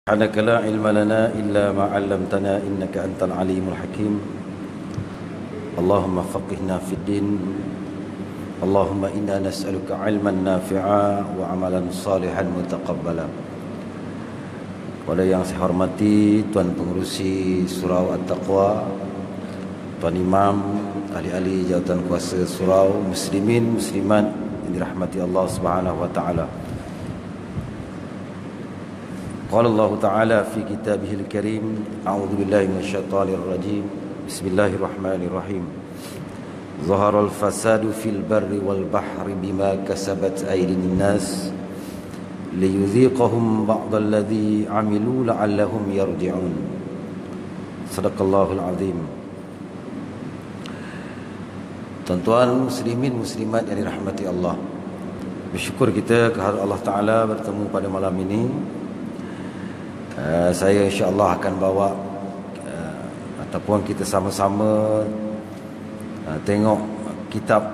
سبحانك لا علم لنا إلا ما علمتنا إنك أنت العليم الحكيم. اللهم فقهنا في الدين. اللهم إنا نسألك علما نافعا وعملا صالحا متقبلا. Kepada yang saya hormati Tuan Pengerusi Surau At-Taqwa, Tuan Imam, ahli-ahli jawatan kuasa Surau, muslimin, muslimat yang dirahmati Allah Subhanahu wa taala. Qala Allah Ta'ala fi kitabihil karim, a'udzu billahi minasyaitonir rajim. Bismillahirrahmanirrahim. Zaharal fasadu fil barri wal bahri bima kasabat aydin nas liyudhiqahum ba'dal ladzi 'amilu la'allahum yarji'un. Sadaqallahul azim. Tuan-tuan muslimin muslimat yang dirahmati Allah, bersyukur kita kehadirat Allah Ta'ala bertemu pada malam ini. Saya insya-Allah akan bawa ataupun kita sama-sama tengok kitab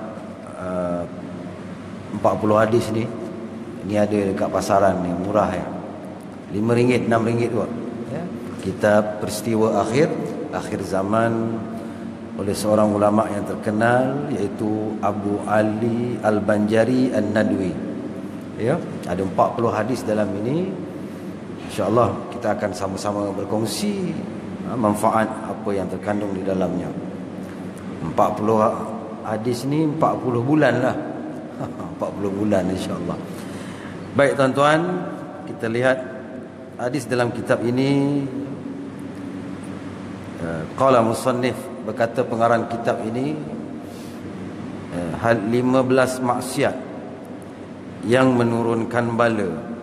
40 hadis ni. Ini ada dekat pasaran ni, murah ya. RM5, RM6 tu. Ya. Kitab Peristiwa Akhir Zaman oleh seorang ulama yang terkenal, iaitu Abu Ali Al-Banjari An-Nadwi. Ya, ada 40 hadis dalam ini. InsyaAllah kita akan sama-sama berkongsi manfaat apa yang terkandung di dalamnya. 40 hadis ni 40 bulan lah. 40 bulan insyaAllah. Baik tuan-tuan, kita lihat hadis dalam kitab ini. Qala musannif, berkata pengarang kitab ini, 15 maksiat yang menurunkan bala.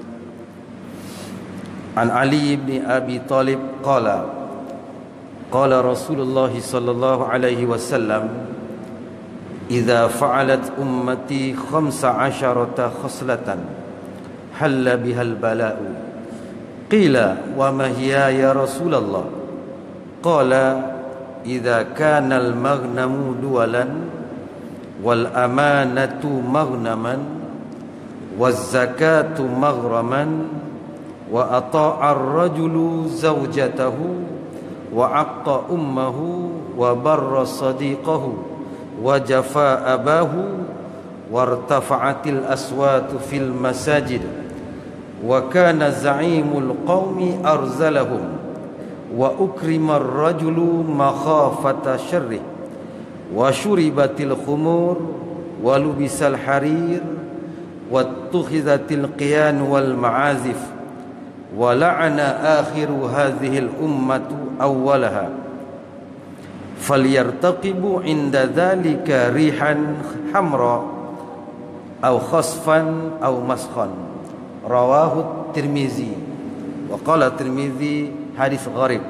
An Ali bin Abi Talib qala Rasulullah sallallahu alaihi wasallam, idza fa'alat ummati 15 khoslatan halla bihal bala'u. Qila wa ma hiya ya Rasulullah? Qala idza kana al maghnamu duwalan wal amanatu maghnaman waz zakatu maghraman wa ata'a ar-rajulu zawjatahu wa aqqa ummahu wa barra sadiqahu wa jafa abahu wartafa'atil aswatu fil masajid wa kana za'imul qaumi arzalahum wa ukrima ar-rajulu makhafata syarrih wa syuribatil khumur wa lubisal harir wa tukhizatil qiyan wal ma'azif wa la'ana akhiru hadhil ummatu awwalaha falyartaqibu inda dhalika rihan hamra aw khasfan aw maskhan. Rawahu Tirmizi wa qala Tirmizi hadis gharib.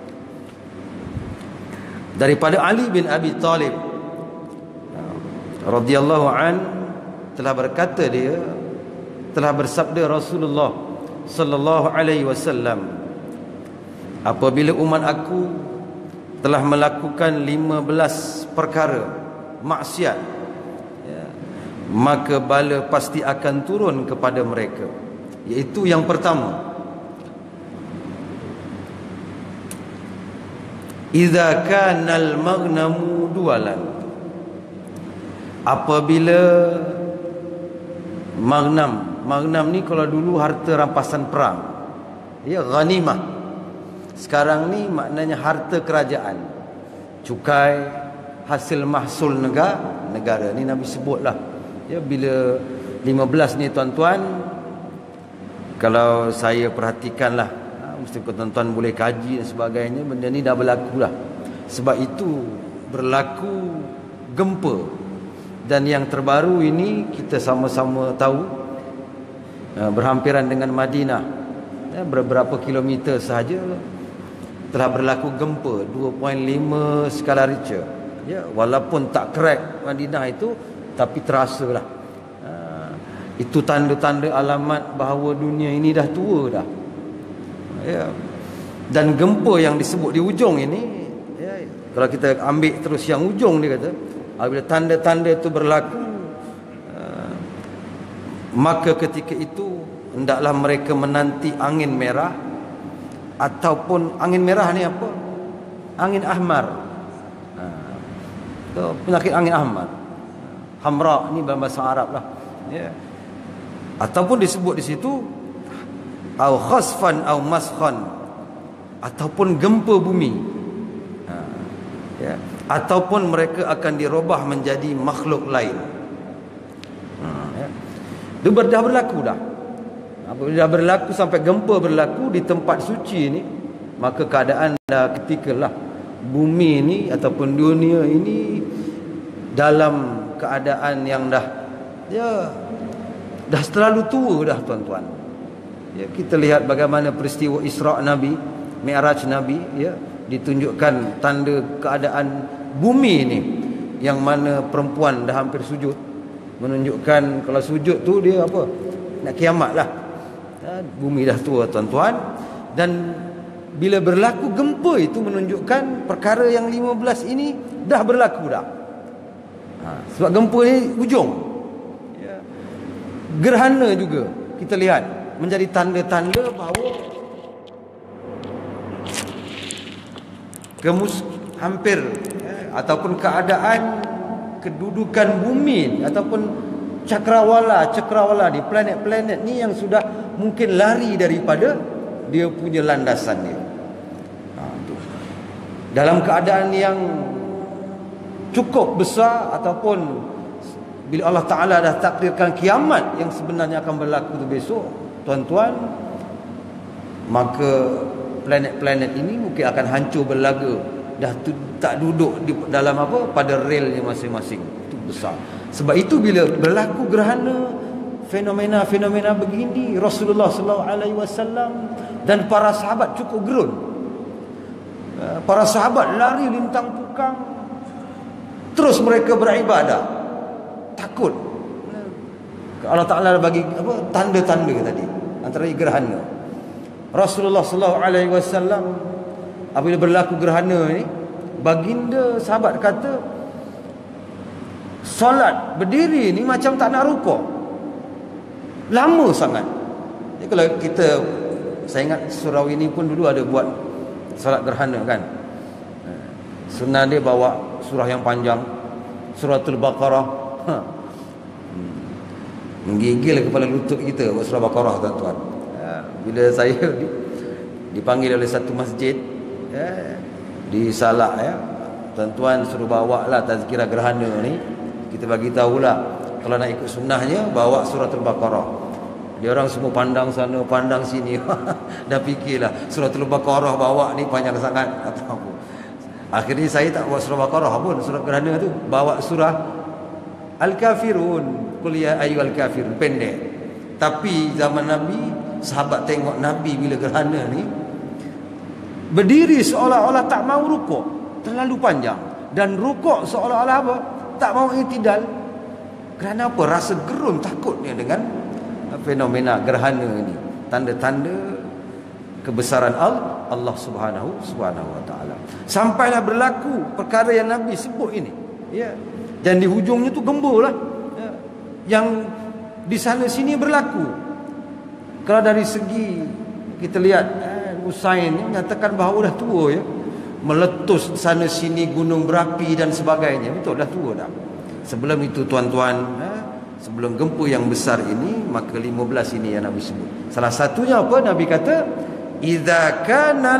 Daripada Ali bin Abi Talib radhiyallahu an telah berkata, dia telah bersabda Rasulullah sallallahu alaihi wasallam, apabila umat aku telah melakukan 15 perkara maksiat, ya, maka bala pasti akan turun kepada mereka. Iaitu yang pertama, idza kana al maghnamu duwalan, apabila Maghnam ni kalau dulu harta rampasan perang, ya, ghanimah. Sekarang ni maknanya harta kerajaan, cukai, hasil mahsul negara. Ni Nabi sebutlah. Ya, bila 15 ni tuan-tuan, kalau saya perhatikanlah, mesti tuan-tuan boleh kaji dan sebagainya, benda ni dah berlaku lah. Sebab itu berlaku gempa. Dan yang terbaru ini kita sama-sama tahu, berhampiran dengan Madinah, ya, beberapa kilometer sahaja telah berlaku gempa 2.5 skala Richter. Ya, walaupun tak crack Madinah itu, tapi terasalah. Itu tanda-tanda alamat bahawa dunia ini dah tua dah. Ya. Dan gempa yang disebut di ujung ini, ya, kalau kita ambil terus yang ujung, dia kata, apabila tanda-tanda itu berlaku, maka ketika itu hendaklah mereka menanti angin merah ataupun angin merah ni apa? Angin ahmar. Penyakit angin ahmar. Hamra ni dalam bahasa Arab lah. Ya. Ataupun disebut di situ au khasfan au maskhan, ataupun gempa bumi. Ya. Ataupun mereka akan dirubah menjadi makhluk lain. Ya. Itu dah berlaku dah. Apabila dah berlaku sampai gempa berlaku di tempat suci ni, maka keadaan dah ketikalah bumi ni ataupun dunia ini dalam keadaan yang dah terlalu tua dah, tuan-tuan. Ya, kita lihat bagaimana peristiwa Isra' Nabi, Mi'raj Nabi, ya, ditunjukkan tanda keadaan bumi ni, yang mana perempuan dah hampir sujud, menunjukkan kalau sujud tu dia apa? Nak kiamat lah. Ya, bumi dah tua, tuan-tuan. Dan bila berlaku gempa itu menunjukkan perkara yang 15 ini dah berlaku dah. Sebab gempa ni hujung. Ya. Gerhana juga kita lihat menjadi tanda-tanda bahawa hampir ataupun keadaan kedudukan bumi ataupun cakrawala di planet-planet ni yang sudah mungkin lari daripada dia punya landasan dia. Dalam keadaan yang cukup besar, ataupun bila Allah Ta'ala dah takdirkan kiamat yang sebenarnya akan berlaku tu besok, tuan-tuan, maka planet-planet ini mungkin akan hancur berlaga, dah tak duduk di dalam apa, pada relnya masing-masing. Itu besar. Sebab itu bila berlaku gerhana, fenomena-fenomena begini, Rasulullah SAW dan para sahabat cukup gerun. Para sahabat lari lintang pukang, terus mereka beribadah, takut. Allah Ta'ala bagi apa, tanda-tanda tadi, antara gerhana. Rasulullah SAW apabila berlaku gerhana ni, baginda sahabat kata, solat berdiri ni macam tak nak rukuk, lama sangat. Jadi kalau kita, saya ingat surau ini pun dulu ada buat solat gerhana kan. Sunnah dia bawa surah yang panjang, Suratul Baqarah. Menggigil kepala lutut kita buat surah Baqarah, tuan-tuan. Bila saya dipanggil oleh satu masjid di Salak, tuan-tuan suruh bawa lah tazkirah gerhana ni. Kita bagi tahulah kalau nak ikut sunnahnya bawa Suratul Baqarah. Dia orang semua pandang sana, pandang sini. Dah fikirlah Suratul Baqarah bawa ni panjang sangat atau apa. Akhirnya saya tak bawa surah Baqarah pun, surah gerhana tu. Bawa surah Al-Kafirun, Qul ya ayyuhal kafirun, pendek. Tapi zaman Nabi, sahabat tengok Nabi bila gerhana ni berdiri seolah-olah tak mau rukuk, terlalu panjang. Dan rukuk seolah-olah apa? Tak mau i'tidal. Kerana apa? Rasa gerun, takutnya dengan fenomena gerhana ini. Tanda-tanda kebesaran Allah Subhanahu wa taala. Sampailah berlaku perkara yang Nabi sebut ini. Ya. Dan di hujungnya tu gemburlah. Ya. Yang di sana sini berlaku. Kalau dari segi kita lihat Usain ni menyatakan bahawa dah tua, ya. Meletus sana sini gunung berapi dan sebagainya. Betul, dah tua dah. Sebelum itu, tuan-tuan, sebelum gempa yang besar ini, maka 15 ini yang Nabi sebut. Salah satunya apa? Nabi kata, idza kanal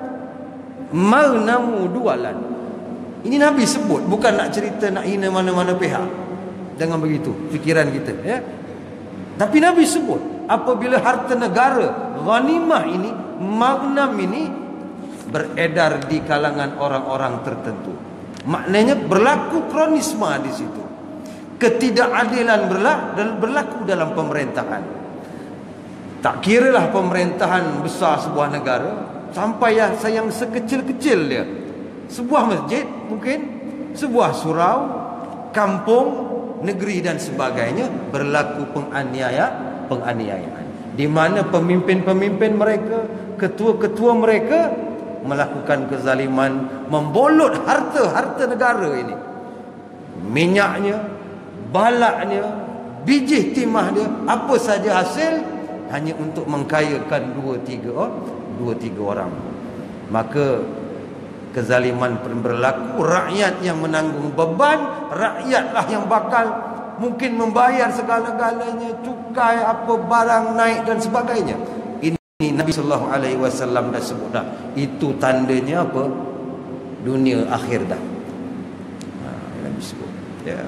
maghnamu dualan. Ini Nabi sebut, bukan nak cerita nak hina mana-mana pihak. Jangan begitu fikiran kita, ya. Tapi Nabi sebut apabila harta negara ghanimah ini, maghnam ini beredar di kalangan orang-orang tertentu. Maknanya berlaku kronisme di situ. Ketidakadilan berlaku dalam pemerintahan. Tak kiralah pemerintahan besar sebuah negara, sampai yang sekecil-kecil dia. Sebuah masjid mungkin, sebuah surau, kampung, negeri dan sebagainya, berlaku penganiayaan. Di mana pemimpin-pemimpin mereka, ketua-ketua mereka melakukan kezaliman, membolot harta negara ini. Minyaknya, balaknya, biji timah dia, apa saja hasil, hanya untuk mengkayakan 2-3 2-3 orang. Maka kezaliman berlaku, rakyat yang menanggung beban, rakyatlah yang bakal mungkin membayar segala-galanya, cukai apa barang naik dan sebagainya. Ini Nabi sallallahu alaihi wasallam dah sebut dah. Itu tandanya apa? Dunia akhir dah. Nabi sebut. Ya.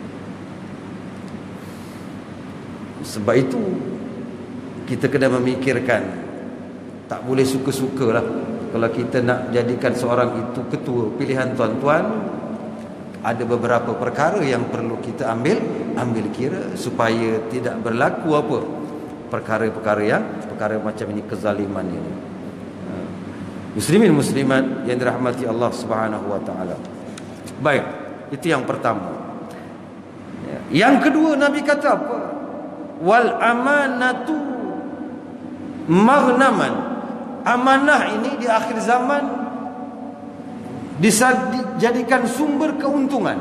Sebab itu kita kena memikirkan, tak boleh suka-sukalah. Kalau kita nak jadikan seorang itu ketua pilihan tuan-tuan, ada beberapa perkara yang perlu kita ambil kira supaya tidak berlaku apa perkara macam ini, kezaliman ini. Muslimin muslimat yang dirahmati Allah Subhanahu wa taala. Baik, itu yang pertama. Yang kedua, Nabi kata apa? Wal amanatu maghnaman. Amanah ini di akhir zaman dijadikan sumber keuntungan.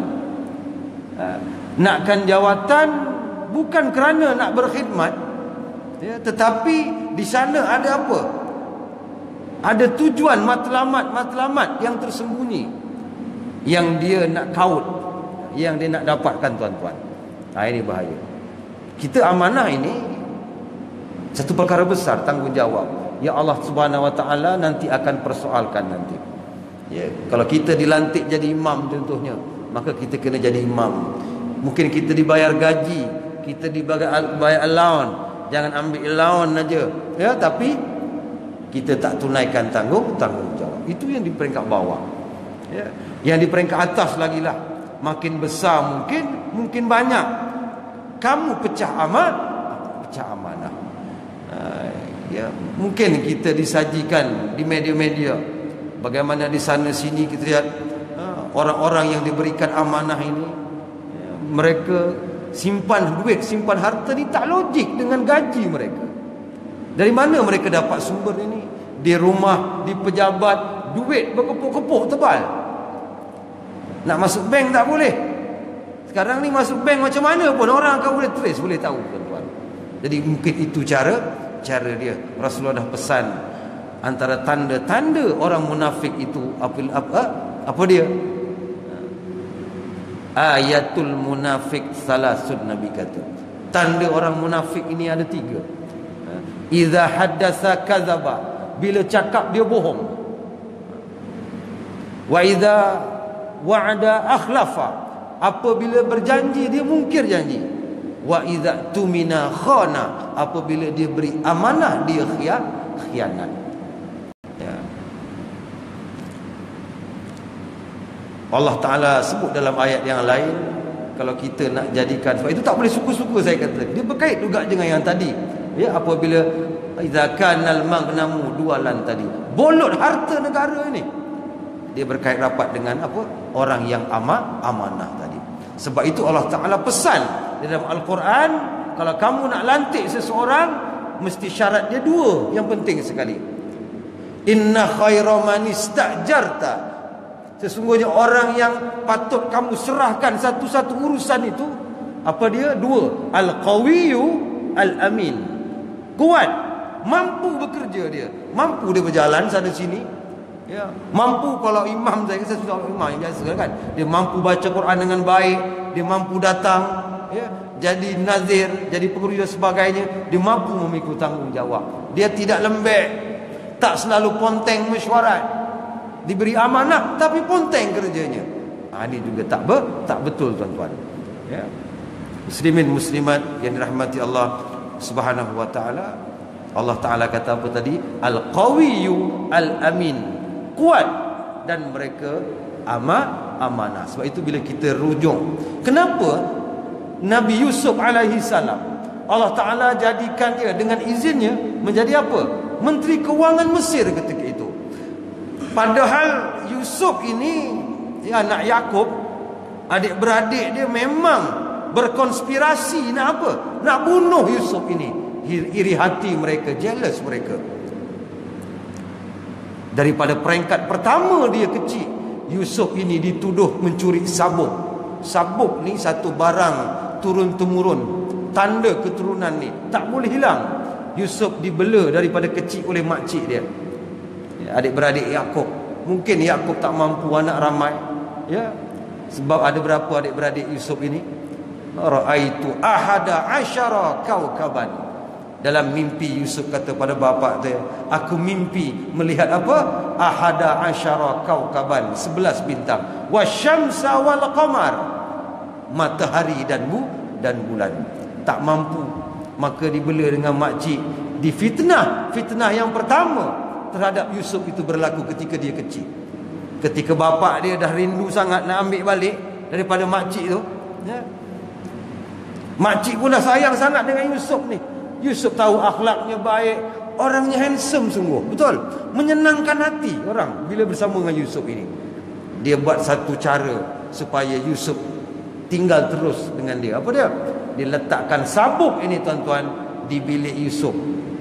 Nakkan jawatan bukan kerana nak berkhidmat, ya, tetapi di sana ada apa? Ada tujuan matlamat yang tersembunyi, yang dia nak kaut, yang dia nak dapatkan, tuan-tuan. Ini bahaya. Kita amanah ini satu perkara besar, tanggungjawab. Ya Allah Subhanahu wa taala nanti akan persoalkan nanti. Ya, kalau kita dilantik jadi imam contohnya, maka kita kena jadi imam. Mungkin kita dibayar gaji, kita dibayar allowance, jangan ambil allowance aja. Ya, tapi kita tak tunaikan tanggungjawab. Itu yang di peringkat bawah. Ya, yang di peringkat atas lagi lah. Makin besar mungkin banyak. Kamu pecah amanah. Ya, mungkin kita disajikan di media-media bagaimana di sana sini kita lihat orang-orang yang diberikan amanah ini, ya, mereka simpan duit, simpan harta ni tak logik dengan gaji mereka. Dari mana mereka dapat sumber ini? Di rumah, di pejabat, duit berkepuk-kepuk tebal. Nak masuk bank tak boleh. Sekarang ni masuk bank macam mana pun orang akan boleh trace, boleh tahu, tuan-tuan. Jadi mungkin itu cara dia. Rasulullah dah pesan antara tanda-tanda orang munafik itu apa dia? Ayatul munafik salasun, Nabi kata. Tanda orang munafik ini ada 3. Idza haddasa kadzaba, bila cakap dia bohong. Wa idza wa'ada akhlafa, apabila berjanji dia mungkir janji. Wa idza tumina khana, apabila dia beri amanah dia khianat. Ya. Allah Taala sebut dalam ayat yang lain, kalau kita nak jadikan, sebab itu tak boleh suka-suka, saya kata dia berkait juga dengan yang tadi. Ya, apabila idza kanal maghnamu dualan tadi, bolot harta negara ini, dia berkait rapat dengan apa? Orang yang amanah tadi. Sebab itu Allah Ta'ala pesan di dalam Al-Quran, kalau kamu nak lantik seseorang, mesti syarat dia 2 yang penting sekali. Inna khaira man istajarta, sesungguhnya orang yang patut kamu serahkan satu-satu urusan itu, apa dia? 2. Al-qawiyyu al-amin, kuat, mampu bekerja dia, mampu dia berjalan sana sini. Ya, mampu, kalau imam, saya sudah imam yang biasa kan, dia mampu baca Quran dengan baik, dia mampu datang, ya, jadi nazir, jadi pengurus dan sebagainya, dia mampu memikul tanggungjawab. Dia tidak lembek, tak selalu ponteng mesyuarat, diberi amanah tapi ponteng kerjanya. Ini juga tak betul, tuan-tuan. Ya. Muslimin muslimat yang dirahmati Allah Subhanahu wa taala. Allah Taala kata apa tadi? Al-qawiyyu al-amin, kuat, dan mereka amanah. Sebab itu bila kita rujuk, kenapa Nabi Yusuf alaihi salam Allah Ta'ala jadikan dia dengan izinnya menjadi apa? Menteri Kewangan Mesir ketika itu. Padahal Yusuf ini, ya, anak Yakub, adik-beradik dia memang berkonspirasi nak apa? Nak bunuh Yusuf ini. Iri hati mereka, jealous mereka. Daripada peringkat pertama dia kecil, Yusuf ini dituduh mencuri sabuk. Sabuk ni satu barang turun-temurun, tanda keturunan ni, tak boleh hilang. Yusuf dibela daripada kecil oleh makcik dia. Adik-beradik Yakub, mungkin Yakub tak mampu anak ramai, ya, sebab ada berapa adik-beradik Yusuf ini? Ra'aitu ahada asyara kaukaban. Dalam mimpi Yusuf kata pada bapa dia, aku mimpi melihat apa? Ahada asyara kaukaban, 11 bintang. Wasyamsa wal qamar, matahari dan bulan. Tak mampu, maka dibela dengan makcik, difitnah. Fitnah yang pertama terhadap Yusuf itu berlaku ketika dia kecil. Ketika bapa dia dah rindu sangat nak ambil balik daripada makcik tu, ya. Makcik pun dah sayang sangat dengan Yusuf ni. Yusuf tahu akhlaknya baik, orangnya handsome sungguh, betul, menyenangkan hati orang bila bersama dengan Yusuf ini. Dia buat satu cara supaya Yusuf tinggal terus dengan dia. Apa dia? Dia letakkan sabuk ini tuan-tuan di bilik Yusuf.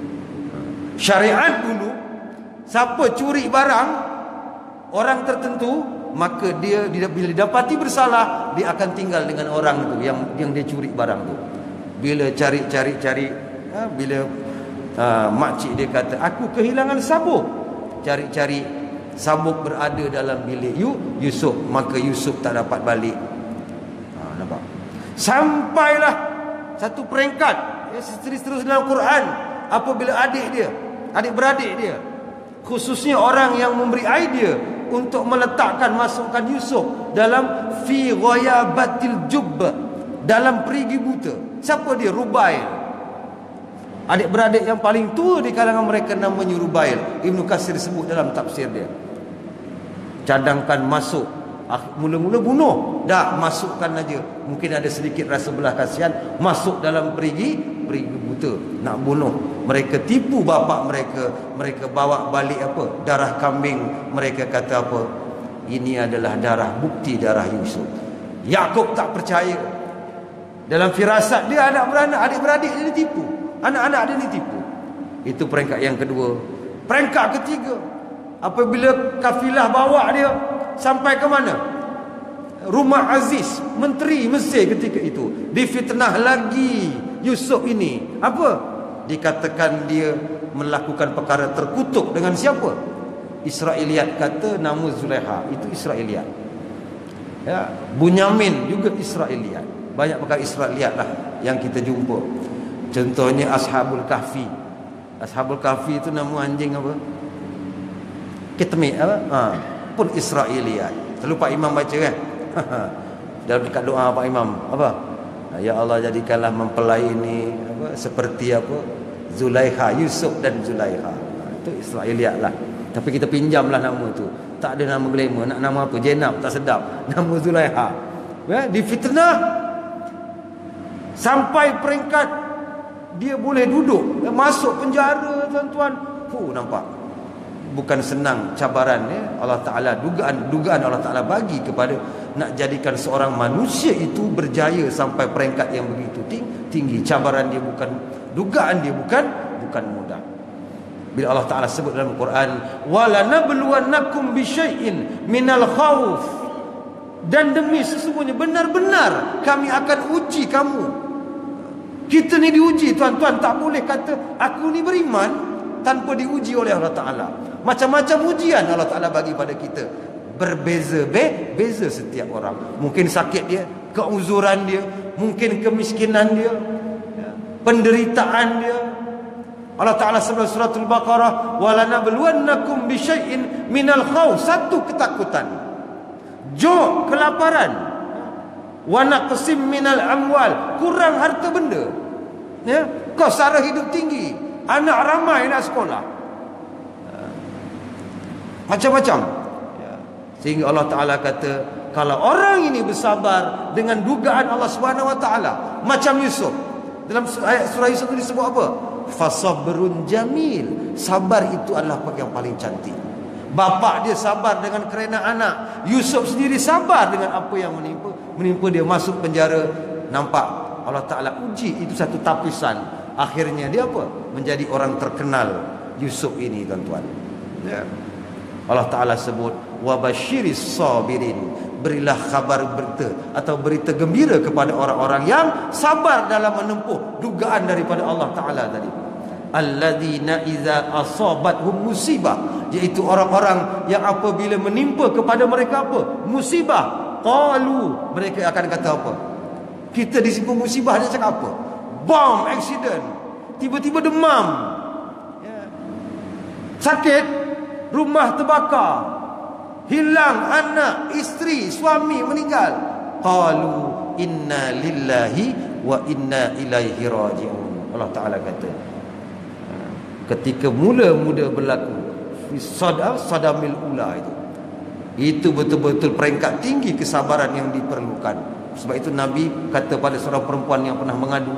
Syariat dulu, siapa curi barang orang tertentu, maka dia bila didapati bersalah, dia akan tinggal dengan orang itu yang dia curi barang tu. Bila cari, bila makcik dia kata, aku kehilangan sabuk, cari sabuk berada dalam bilik Yusuf, maka Yusuf tak dapat balik. Nampak? Sampailah satu peringkat, terus dalam Quran, apabila adik-beradik dia, khususnya orang yang memberi idea untuk masukkan Yusuf dalam fi ghayabatil jubb, dalam perigi buta. Siapa dia? Rubail. Adik-beradik yang paling tua di kalangan mereka namanya Rubail. Ibnu Katsir sebut dalam tafsir dia. Cadangkan masuk, mula-mula bunuh, dah masukkan aja. Mungkin ada sedikit rasa belas kasihan, masuk dalam perigi buta, nak bunuh. Mereka tipu bapa mereka bawa balik apa? Darah kambing. Mereka kata apa? Ini adalah bukti darah Yusuf. Yakub tak percaya. Dalam firasat dia, adik-beradik dia ditipu. Anak-anak dia ditipu. Itu peringkat yang kedua. Peringkat ketiga, apabila kafilah bawa dia sampai ke mana? Rumah Aziz, menteri Mesir ketika itu. Difitnah lagi Yusuf ini. Apa? Dikatakan dia melakukan perkara terkutuk dengan siapa? Israiliyat kata nama Zulaiha, itu Israiliyat. Ya, Bunyamin juga Israiliyat. Banyak perkara Israiliyat lah yang kita jumpa. Contohnya Ashabul Kahfi. Ashabul Kahfi itu nama anjing apa? Kitmit apa? Pun Israiliyat. Selalu Pak Imam baca kan? Dalam dekat doa Pak Imam apa? Ya Allah, jadikanlah mempelai ini apa, seperti apa? Zulaiha, Yusuf dan Zulaiha. Itu Israiliyat lah. Tapi kita pinjamlah nama itu. Tak ada nama glamour. Nak nama apa? Jenab, tak sedap. Nama Zulaiha. Ya, difitnah sampai peringkat dia boleh duduk, masuk penjara, tuan-tuan. Nampak? Bukan senang cabaran, ya. Allah Ta'ala, dugaan Allah Ta'ala bagi kepada nak jadikan seorang manusia itu berjaya sampai peringkat yang begitu tinggi. Cabaran dia bukan, dugaan dia bukan mudah. Bila Allah Ta'ala sebut dalam Quran, walanabluwannakum bisyai'in minal khawf, dan demi sesungguhnya benar-benar kami akan uji kamu. Kita ni diuji, tuan-tuan. Tak boleh kata aku ni beriman tanpa diuji oleh Allah Ta'ala. Macam-macam ujian Allah Ta'ala bagi pada kita. Berbeza setiap orang. Mungkin sakit dia, keuzuran dia, mungkin kemiskinan dia, penderitaan dia. Allah Ta'ala sebut surah Al-Baqarah, walanabluwannakum bisyai'in minal khawf, satu ketakutan, ju', kelaparan, wa naqsim minal amwal, kurang harta benda, ya, kos sara hidup tinggi, anak ramai nak sekolah, macam-macam, ya. Sehingga Allah Ta'ala kata, kalau orang ini bersabar dengan dugaan Allah Subhanahu Wa Ta'ala, macam Yusuf dalam ayat surah Yusuf ini disebut apa? Fasabrun jamil, sabar itu adalah yang paling cantik. Bapa dia sabar dengan kerana anak, Yusuf sendiri sabar dengan apa yang menimpa dia, masuk penjara. Nampak? Allah Ta'ala uji, itu satu tapisan. Akhirnya dia apa? Menjadi orang terkenal, Yusuf ini, tuan-tuan, ya. Allah Ta'ala sebut wabasyiris sabirin, berilah kabar berita gembira kepada orang-orang yang sabar dalam menempuh dugaan daripada Allah Ta'ala tadi. alladzina idza asabathum musibah, iaitu orang-orang yang apabila menimpa kepada mereka apa? Musibah, qalu, mereka akan kata apa? Kita disimpa musibah, dia cakap apa? Bom, accident, tiba-tiba demam, sakit, rumah terbakar, hilang anak, isteri, suami meninggal. Qalu inna lillahi wa inna ilaihi raji'un. Allah Ta'ala kata, ketika mula-mula berlaku sadamil ula itu betul-betul peringkat tinggi kesabaran yang diperlukan. Sebab itu Nabi kata pada seorang perempuan yang pernah mengadu,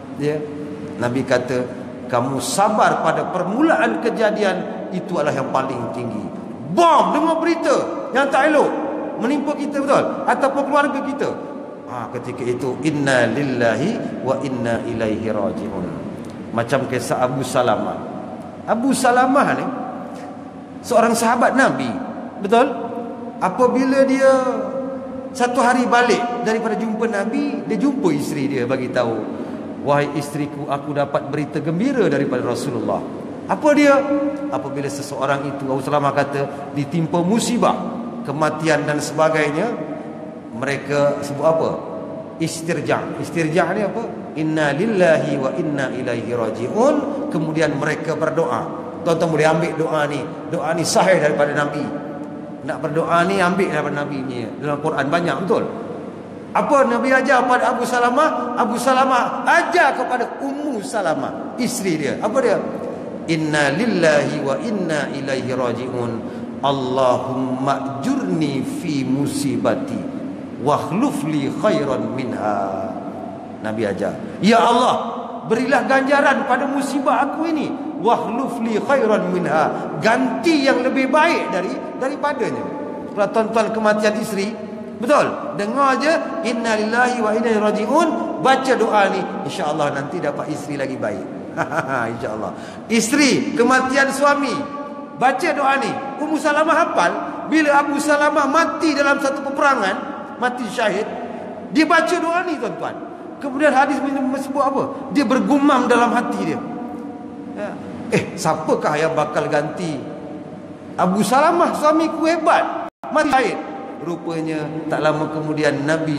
Nabi kata, kamu sabar pada permulaan kejadian, itu adalah yang paling tinggi. Bom, dengar berita yang tak elok menimpa kita, betul, ataupun keluarga kita, ketika itu inna lillahi wa inna ilaihi raji'un. Macam kisah Abu Salamah. Abu Salamah ni seorang sahabat Nabi, betul. Apabila dia satu hari balik daripada jumpa Nabi, dia jumpa isteri dia, bagi tahu, wahai isteriku, aku dapat berita gembira daripada Rasulullah. Apa dia? Apabila seseorang itu, Abu Salamah kata, ditimpa musibah, kematian dan sebagainya, mereka sebut apa? Istirja'. Istirja' ni apa? Inna lillahi wa inna ilaihi raji'un. Kemudian mereka berdoa. Tuan-tuan boleh ambil doa ni. Doa ni sahih daripada Nabi. Nak berdoa ni ambil daripada Nabi ni. Dalam Quran banyak, betul. Apa Nabi ajar pada Abu Salamah? Abu Salamah ajar kepada Ummu Salamah, isteri dia. Apa dia? Inna lillahi wa inna ilaihi raji'un. Allahumma ajurni fi musibati wakhluf li khairan minha. Nabi ajar, ya Allah, berilah ganjaran pada musibah aku ini, wakhluf li khairan minha, ganti yang lebih baik daripadanya. Kalau tuan-tuan kematian isteri, betul, dengar je inna lillahi wa inna ilaihi raji'un, baca doa ni, insya-Allah nanti dapat isteri lagi baik. Insya-Allah. Isteri kematian suami, baca doa ni. Ummu Salamah hafal. Bila Abu Salamah mati dalam satu peperangan, mati syahid, dia baca doa ni, tuan-tuan. Kemudian hadis sebut apa? Dia bergumam dalam hati dia, siapakah yang bakal ganti Abu Salamah, suamiku hebat, mati syahid. Rupanya tak lama kemudian Nabi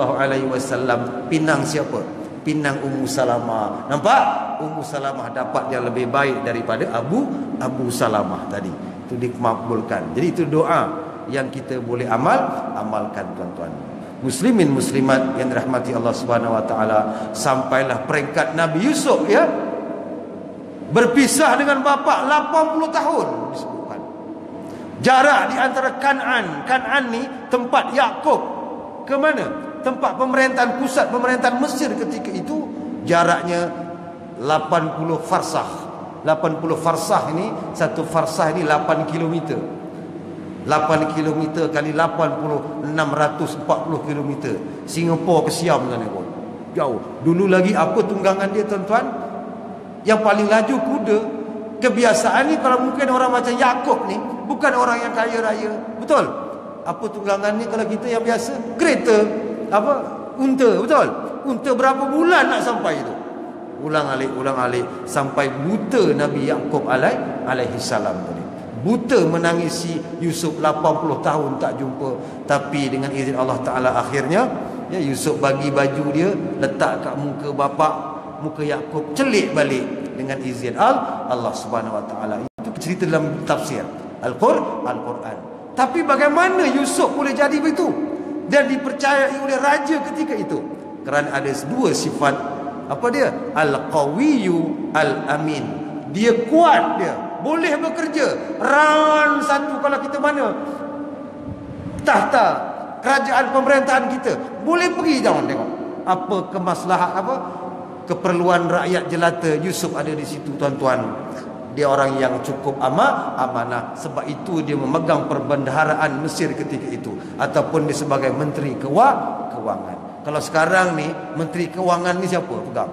SAW pinang siapa? Pinang Ummu Salamah. Nampak? Ummu Salamah dapat yang lebih baik daripada Abu Salamah tadi. Itu dimakbulkan. Jadi itu doa yang kita boleh amalkan, tuan-tuan. Muslimin muslimat yang dirahmati Allah Subhanahu wa taala, sampailah peringkat Nabi Yusuf, berpisah dengan bapa 80 tahun disebutkan. Jarak di antara Kan'an ni tempat Yakub ke mana? Tempat pemerintahan, pusat pemerintahan Mesir ketika itu, jaraknya 80 farsah. 80 farsah ini, satu farsah ini 8 km. 8 km kali 80, 640 km. Singapura ke Siam sana pun jauh. Dulu lagi apa tunggangan dia, tuan-tuan? Yang paling laju kuda. Kebiasaan ni kalau mungkin orang macam Yakub ni bukan orang yang kaya raya, betul? Apa tunggangannya kalau kita yang biasa? Kereta, unta, betul? Unta berapa bulan nak sampai itu? Ulang alik sampai buta Nabi Yakub alaihi salam tadi. Buta menangisi Yusuf 80 tahun tak jumpa. Tapi dengan izin Allah Ta'ala akhirnya Yusuf bagi baju dia, letak kat muka bapa, muka Yakub, celik balik dengan izin Allah Subhanahu wa taala. Itu cerita dalam tafsir Al-Quran. Tapi bagaimana Yusuf boleh jadi begitu dan dipercayai oleh raja ketika itu? Kerana ada dua sifat. Apa dia? Al-Qawiyyu Al-Amin. Dia kuat, dia boleh bekerja. Round satu kalau kita mana tahta kerajaan pemerintahan kita, boleh pergi jangan tengok apa kemaslahat, apa keperluan rakyat jelata. Yusuf ada di situ, tuan-tuan. Dia orang yang cukup amanah. Sebab itu dia memegang perbendaharaan Mesir ketika itu, ataupun dia sebagai menteri kewangan. Kalau sekarang ni menteri kewangan ni siapa pegang?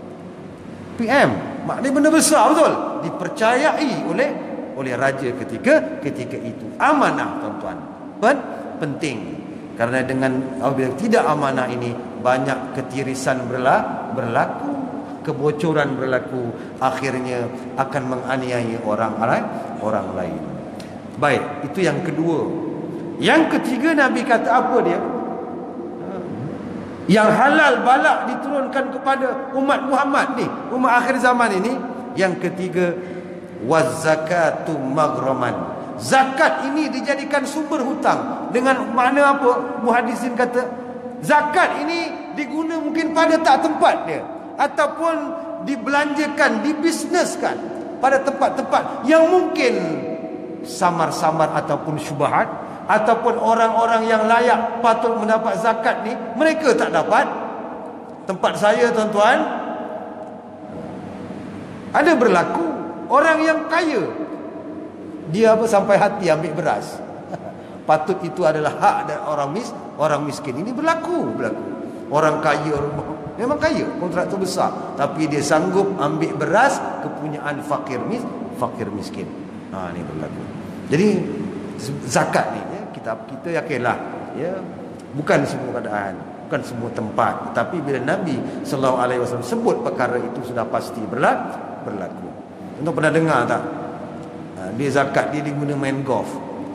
PM. Maknanya benda besar, betul? Dipercayai oleh raja ketika itu. Amanah, tuan-tuan, penting. Karena dengan apabila tidak amanah ini, banyak ketirisan berlaku. kebocoran berlaku, akhirnya akan menganiaya orang lain. Baik, itu yang kedua. Yang ketiga, Nabi kata apa dia? Yang halal balak diturunkan kepada umat Muhammad ni, umat akhir zaman ini. Yang ketiga, wazakatu maghraman. Zakat ini dijadikan sumber hutang. Dengan makna apa? Muhaddisin kata zakat ini diguna mungkin pada tak tempat dia, ataupun dibelanjakan, dibisneskan pada tempat-tempat yang mungkin samar-samar ataupun syubhat, ataupun orang-orang yang layak patut mendapat zakat ni mereka tak dapat. Tempat saya, tuan-tuan, ada berlaku orang yang kaya, dia sampai hati ambil beras. Patut itu adalah hak dan orang miskin. Ini berlaku. Orang kaya memang kaya, kontraktor besar, tapi dia sanggup ambil beras kepunyaan fakir miskin. Ini berlaku. Jadi zakat ni, kita yakinlah, bukan semua keadaan, bukan semua tempat, tapi bila Nabi sallallahu alaihi wasallam sebut perkara itu sudah pasti berlaku. Anda pernah dengar tak? Dia zakat dia diguna main golf.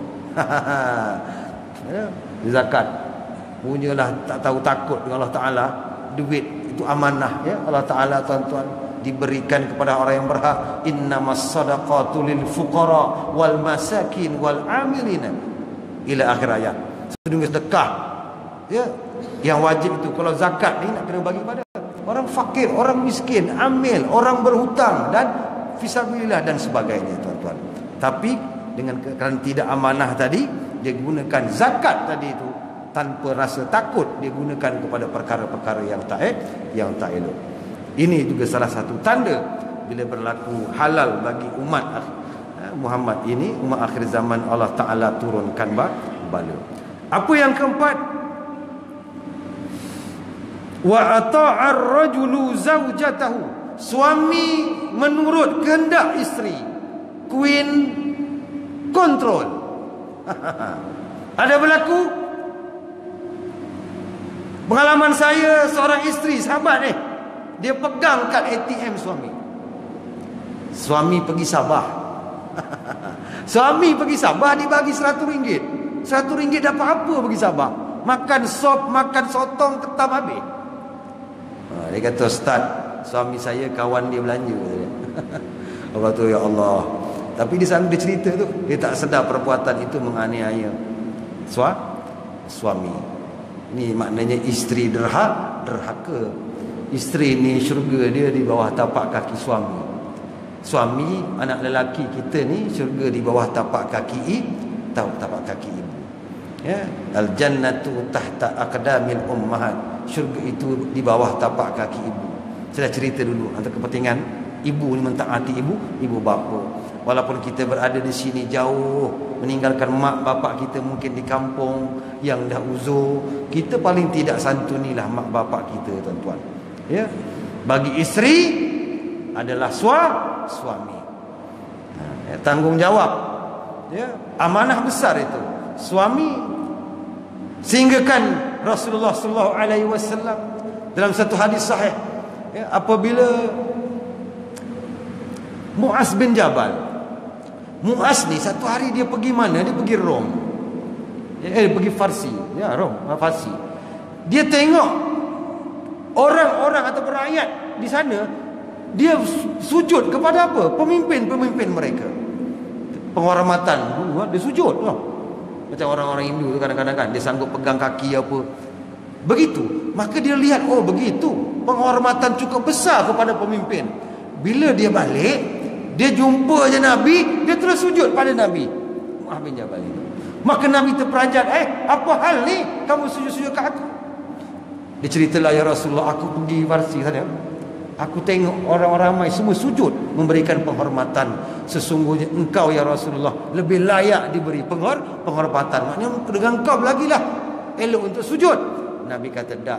Dia zakat punyalah, tak tahu takut dengan Allah Ta'ala. Duit itu amanah, Allah Ta'ala, tuan-tuan, diberikan kepada orang yang berhak. Innamas sadaqatu lil fuqara wal masakin wal amilina ila akhir ayat. Sedangkan sedekah yang wajib itu, kalau zakat ni nak kena bagi pada orang fakir, orang miskin, amil, orang berhutang dan fisabilillah dan sebagainya, tuan-tuan. Tapi kerana tidak amanah tadi, dia gunakan zakat tadi itu tanpa rasa takut, dia gunakan kepada perkara-perkara yang tak elok. Ini juga salah satu tanda bila berlaku halal bagi umat Muhammad ini, umat akhir zaman, Allah Ta'ala turunkan bala. Apa yang keempat? Wa ata'ar rajulu zawjatahu. Suami menurut kehendak isteri. Queen control. Ada berlaku. Pengalaman saya, seorang isteri, sahabat ni, dia pegang kad ATM suami. Suami pergi Sabah. Suami pergi Sabah, dia bagi RM100. RM100 dapat apa pergi Sabah? Makan sop, makan sotong, ketam habis. Dia kata, Ustaz, suami saya kawan dia belanja. Allah tu, ya Allah. Tapi di sana dia cerita tu, dia tak sedar perbuatan itu menganiaya suami. Ini maknanya isteri derhaka. Isteri ni syurga dia di bawah tapak kaki suami. Suami, anak lelaki kita ni, syurga di bawah tapak kaki ibu. Al jannatu tahta aqdamil ummahat. Syurga itu di bawah tapak kaki ibu. Saya dah cerita dulu, antara kepentingan ibu ni mentaati ibu bapa. Walaupun kita berada di sini jauh, meninggalkan mak bapak kita mungkin di kampung yang dah uzur, kita paling tidak santunilah mak bapak kita, tuan-tuan. Bagi isteri adalah suami. Tanggungjawab, amanah besar itu. Suami, sehinggakan Rasulullah sallallahu alaihi wasallam dalam satu hadis sahih, apabila Muaz bin Jabal, Muaz ni satu hari dia pergi mana? Dia pergi Rom. Pergi Farsi. Rom, Farsi. Dia tengok orang-orang atau rakyat di sana, dia sujud kepada apa? Pemimpin mereka. Penghormatan dulu, dia sujud. Macam orang-orang Hindu tu kadang-kadang kan, dia sanggup pegang kaki apa. Begitu. Maka dia lihat, oh begitu. Penghormatan cukup besar kepada pemimpin. Bila dia balik, dia jumpa je Nabi, dia terus sujud pada Nabi. Muaz bin Jabal itu. Maka Nabi terperanjat, apa hal ni? Kamu sujud-sujud kat aku? Dia ceritalah, ya Rasulullah, aku pergi Farsi sana. Aku tengok orang-orang ramai semua sujud memberikan penghormatan. Sesungguhnya engkau, ya Rasulullah, lebih layak diberi penghormatan. Maknanya dengan engkau lagi lah elok untuk sujud. Nabi kata, tak.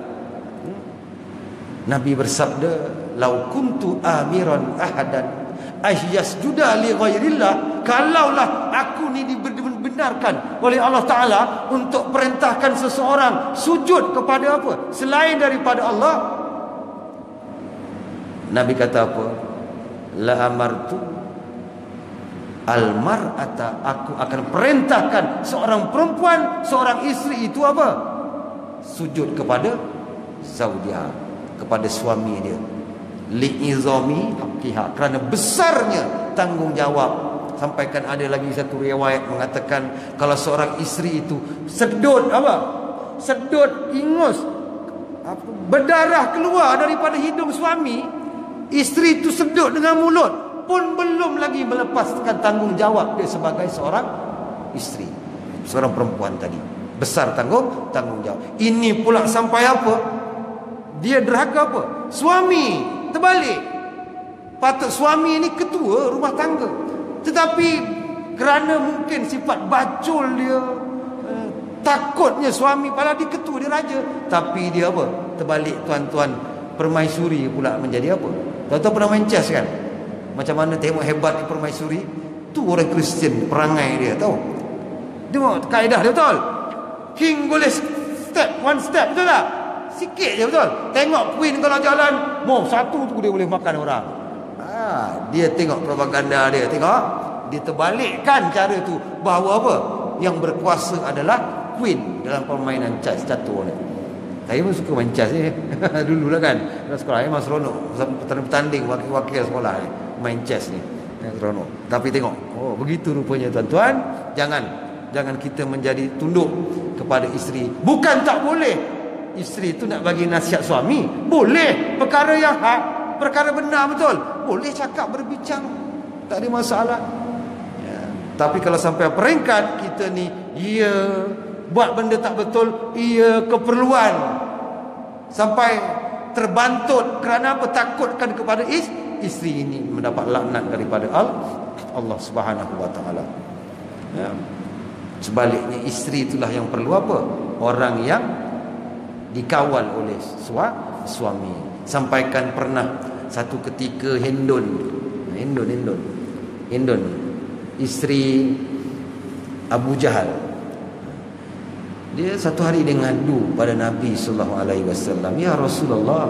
Nabi bersabda, lau kuntu amiran ahadan ayyasjuda li ghairillah, kalaulah aku ni dibenarkan oleh Allah Ta'ala untuk perintahkan seseorang sujud kepada apa? Selain daripada Allah, Nabi kata apa? La amartu al-mar'ata, aku akan perintahkan seorang perempuan, seorang isteri itu apa? Sujud kepada zaujiha, kepada suami dia. Li'izami haqqiha, kerana besarnya tanggungjawab. Sampaikan ada lagi satu riwayat mengatakan kalau seorang isteri itu sedut apa? Sedut ingus, berdarah keluar daripada hidung suami, isteri itu sedut dengan mulut, pun belum lagi melepaskan tanggungjawab dia sebagai seorang isteri, seorang perempuan tadi. Besar tanggungjawab. Ini pula sampai apa? Dia derhaka apa? Suami terbalik. Patut suami ini ketua rumah tangga, tetapi kerana mungkin sifat bacul dia, takutnya suami pada dia ketua, dia raja, tapi dia apa? Terbalik tuan-tuan, permaisuri pula menjadi apa? Tuan-tuan pernah main chess kan? Macam mana tengok hebat di permaisuri? Tu orang Kristian perangai dia, tahu? Tengok kaedah dia, betul? King boleh one step, betul tak? Sikit je, betul? Tengok queen kalau jalan, mau satu tu dia boleh makan orang. Dia tengok propaganda dia, tengok, dia terbalikkan cara tu, bahawa apa? Yang berkuasa adalah queen dalam permainan chess catur ni. Saya pun suka main chess ni dulu lah kan, dalam sekolah memang seronok bertanding wakil-wakil sekolah ni main chess ni, seronok. Tapi tengok, oh begitu rupanya tuan-tuan. Jangan kita menjadi tunduk kepada isteri. Bukan tak boleh isteri tu nak bagi nasihat suami, boleh, perkara yang hak, perkara benar, betul, boleh cakap, berbincang, tak ada masalah ya. Tapi kalau sampai peringkat kita ni buat benda tak betul, keperluan, sampai terbantut kerana apa? Takutkan kepada isteri, ini mendapat laknat daripada Allah Subhanahu wa taala ya. Sebaliknya isteri itulah yang perlu apa? Orang yang dikawal oleh suami. Sampaikan pernah satu ketika Hindun isteri Abu Jahal, dia satu hari dia ngadu pada Nabi sallallahu alaihi wasallam, ya Rasulullah,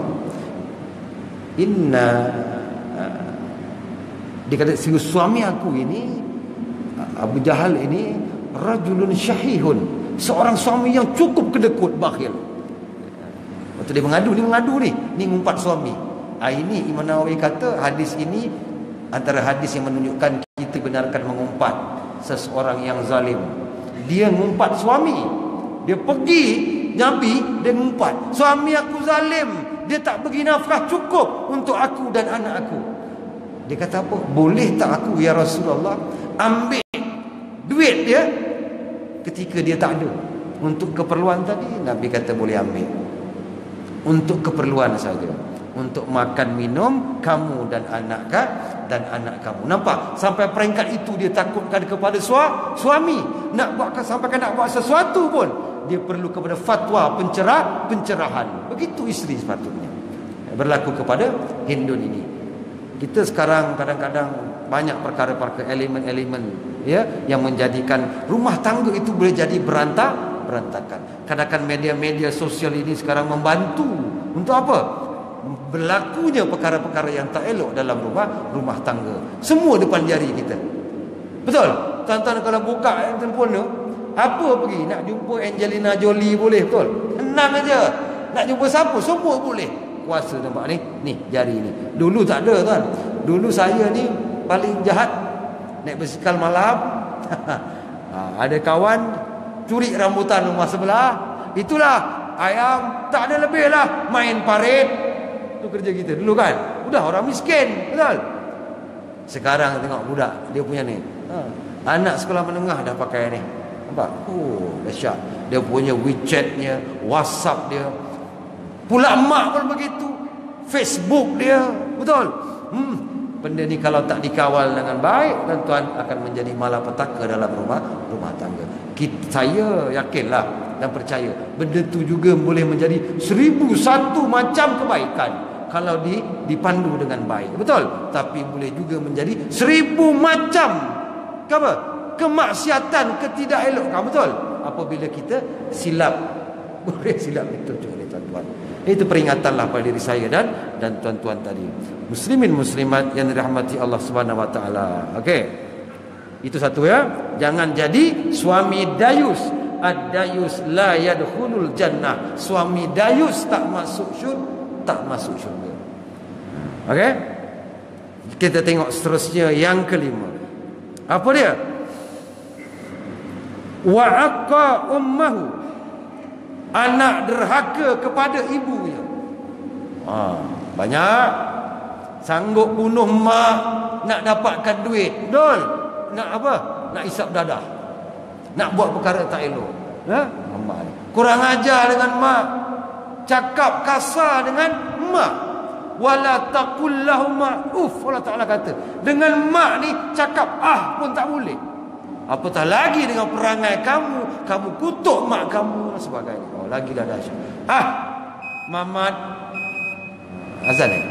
dia kata, suami aku ini Abu Jahal ini rajulun syahihun, seorang suami yang cukup kedekut, bakhil. Waktu dia mengadu ni ngumpat suami. Ini Imam Nawawi kata hadis ini antara hadis yang menunjukkan kita benarkan mengumpat seseorang yang zalim. Dia ngumpat suami, dia pergi Nabi, dia ngumpat, suami aku zalim, dia tak bagi nafkah cukup untuk aku dan anak aku. Dia kata apa? Boleh tak aku ya Rasulullah ambil duit dia ketika dia tak ada untuk keperluan tadi? Nabi kata boleh ambil, untuk keperluan saja, untuk makan minum kamu dan anak kamu. Nampak? Sampai peringkat itu dia takutkan kepada suami. Nak buat sesuatu pun dia perlu kepada fatwa pencerahan. Begitu isteri sepatutnya berlaku kepada Hindun ini. Kita sekarang kadang-kadang banyak perkara-perkara elemen-elemen ya yang menjadikan rumah tangga itu boleh jadi berantakan. Kadang-kadang media-media sosial ini sekarang membantu untuk apa? Berlakunya perkara-perkara yang tak elok dalam rumah tangga. Semua depan jari kita. Betul? Tuan-tuan kalau buka telefon tu, apa pergi nak jumpa Angelina Jolie boleh, betul? Senang aja. Nak jumpa siapa semua boleh. Kuasa nampak ni jari ni. Dulu tak ada tuan. Dulu saya ni paling jahat naik basikal malam. Ada kawan curi rambutan rumah sebelah. Itulah ayam, tak ada lebih lah, main parit. Itu kerja kita dulu kan. Udah orang miskin, betul? Sekarang tengok budak dia punya ni, anak sekolah menengah dah pakai ni. Nampak? Dahsyat. Dia punya WeChat-nya, WhatsApp dia. Pula mak pun begitu, Facebook dia, betul? Benda ni kalau tak dikawal dengan baik, tuan-tuan, akan menjadi malapetaka dalam rumah tangga. Saya yakinlah dan percaya benda tu juga boleh menjadi 1001 macam kebaikan kalau dipandu dengan baik, betul? Tapi boleh juga menjadi 1000 macam kemaksiatan, ketidakelokan, betul? Apabila kita silap boleh silap itu juga ni tuan-tuan. Itu peringatanlah pada diri saya dan tuan-tuan tadi. Muslimin muslimat yang dirahmati Allah Subhanahu wa taala. Okey. Itu satu ya. Jangan jadi suami dayus. Ad-dayus la yadkhulul jannah. Suami dayus tak masuk syurga. Okey? Kita tengok seterusnya yang kelima. Apa dia? Wa aqqa ummuhu, anak derhaka kepada ibunya. Banyak sanggup bunuh mak nak dapatkan duit. Dol, nak apa? Nak isap dadah, nak buat perkara tak elok. Mak ni kurang ajar dengan mak, cakap kasar dengan mak. Wala taqul lahumma uff. Allah Taala kata, dengan mak ni cakap pun tak boleh. Apatah lagi dengan perangai kamu kutuk mak kamu dan sebagainya. Lagi dah dahsyat. Mamat azan ni.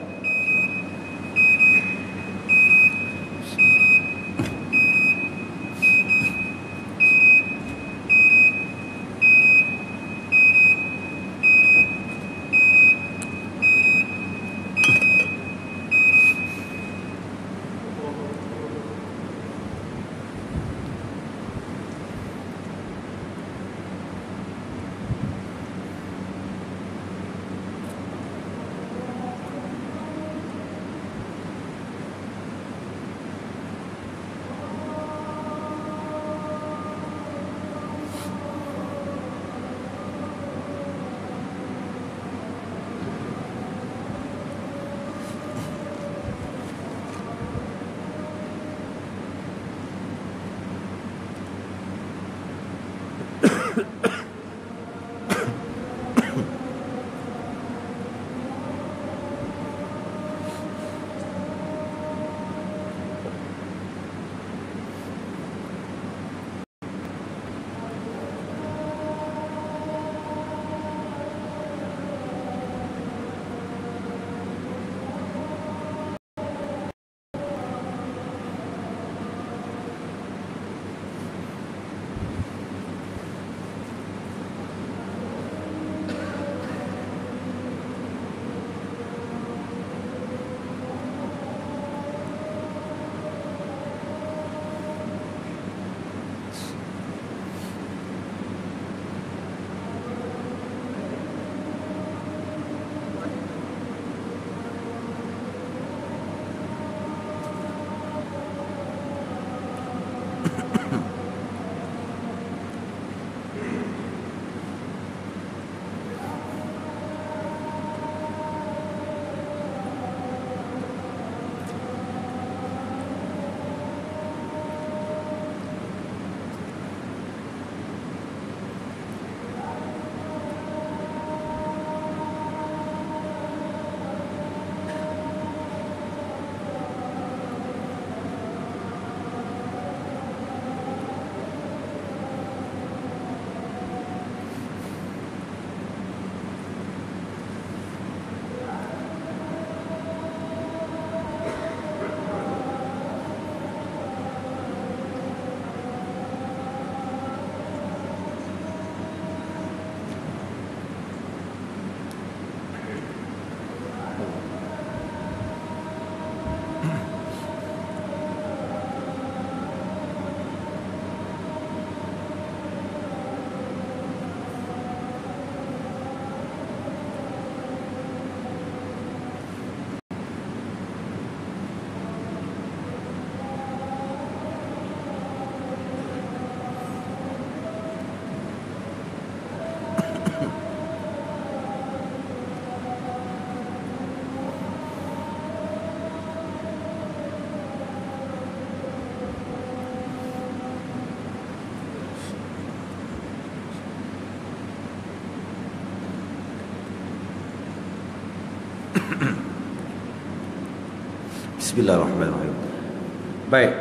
Bismillahirrahmanirrahim. Baik.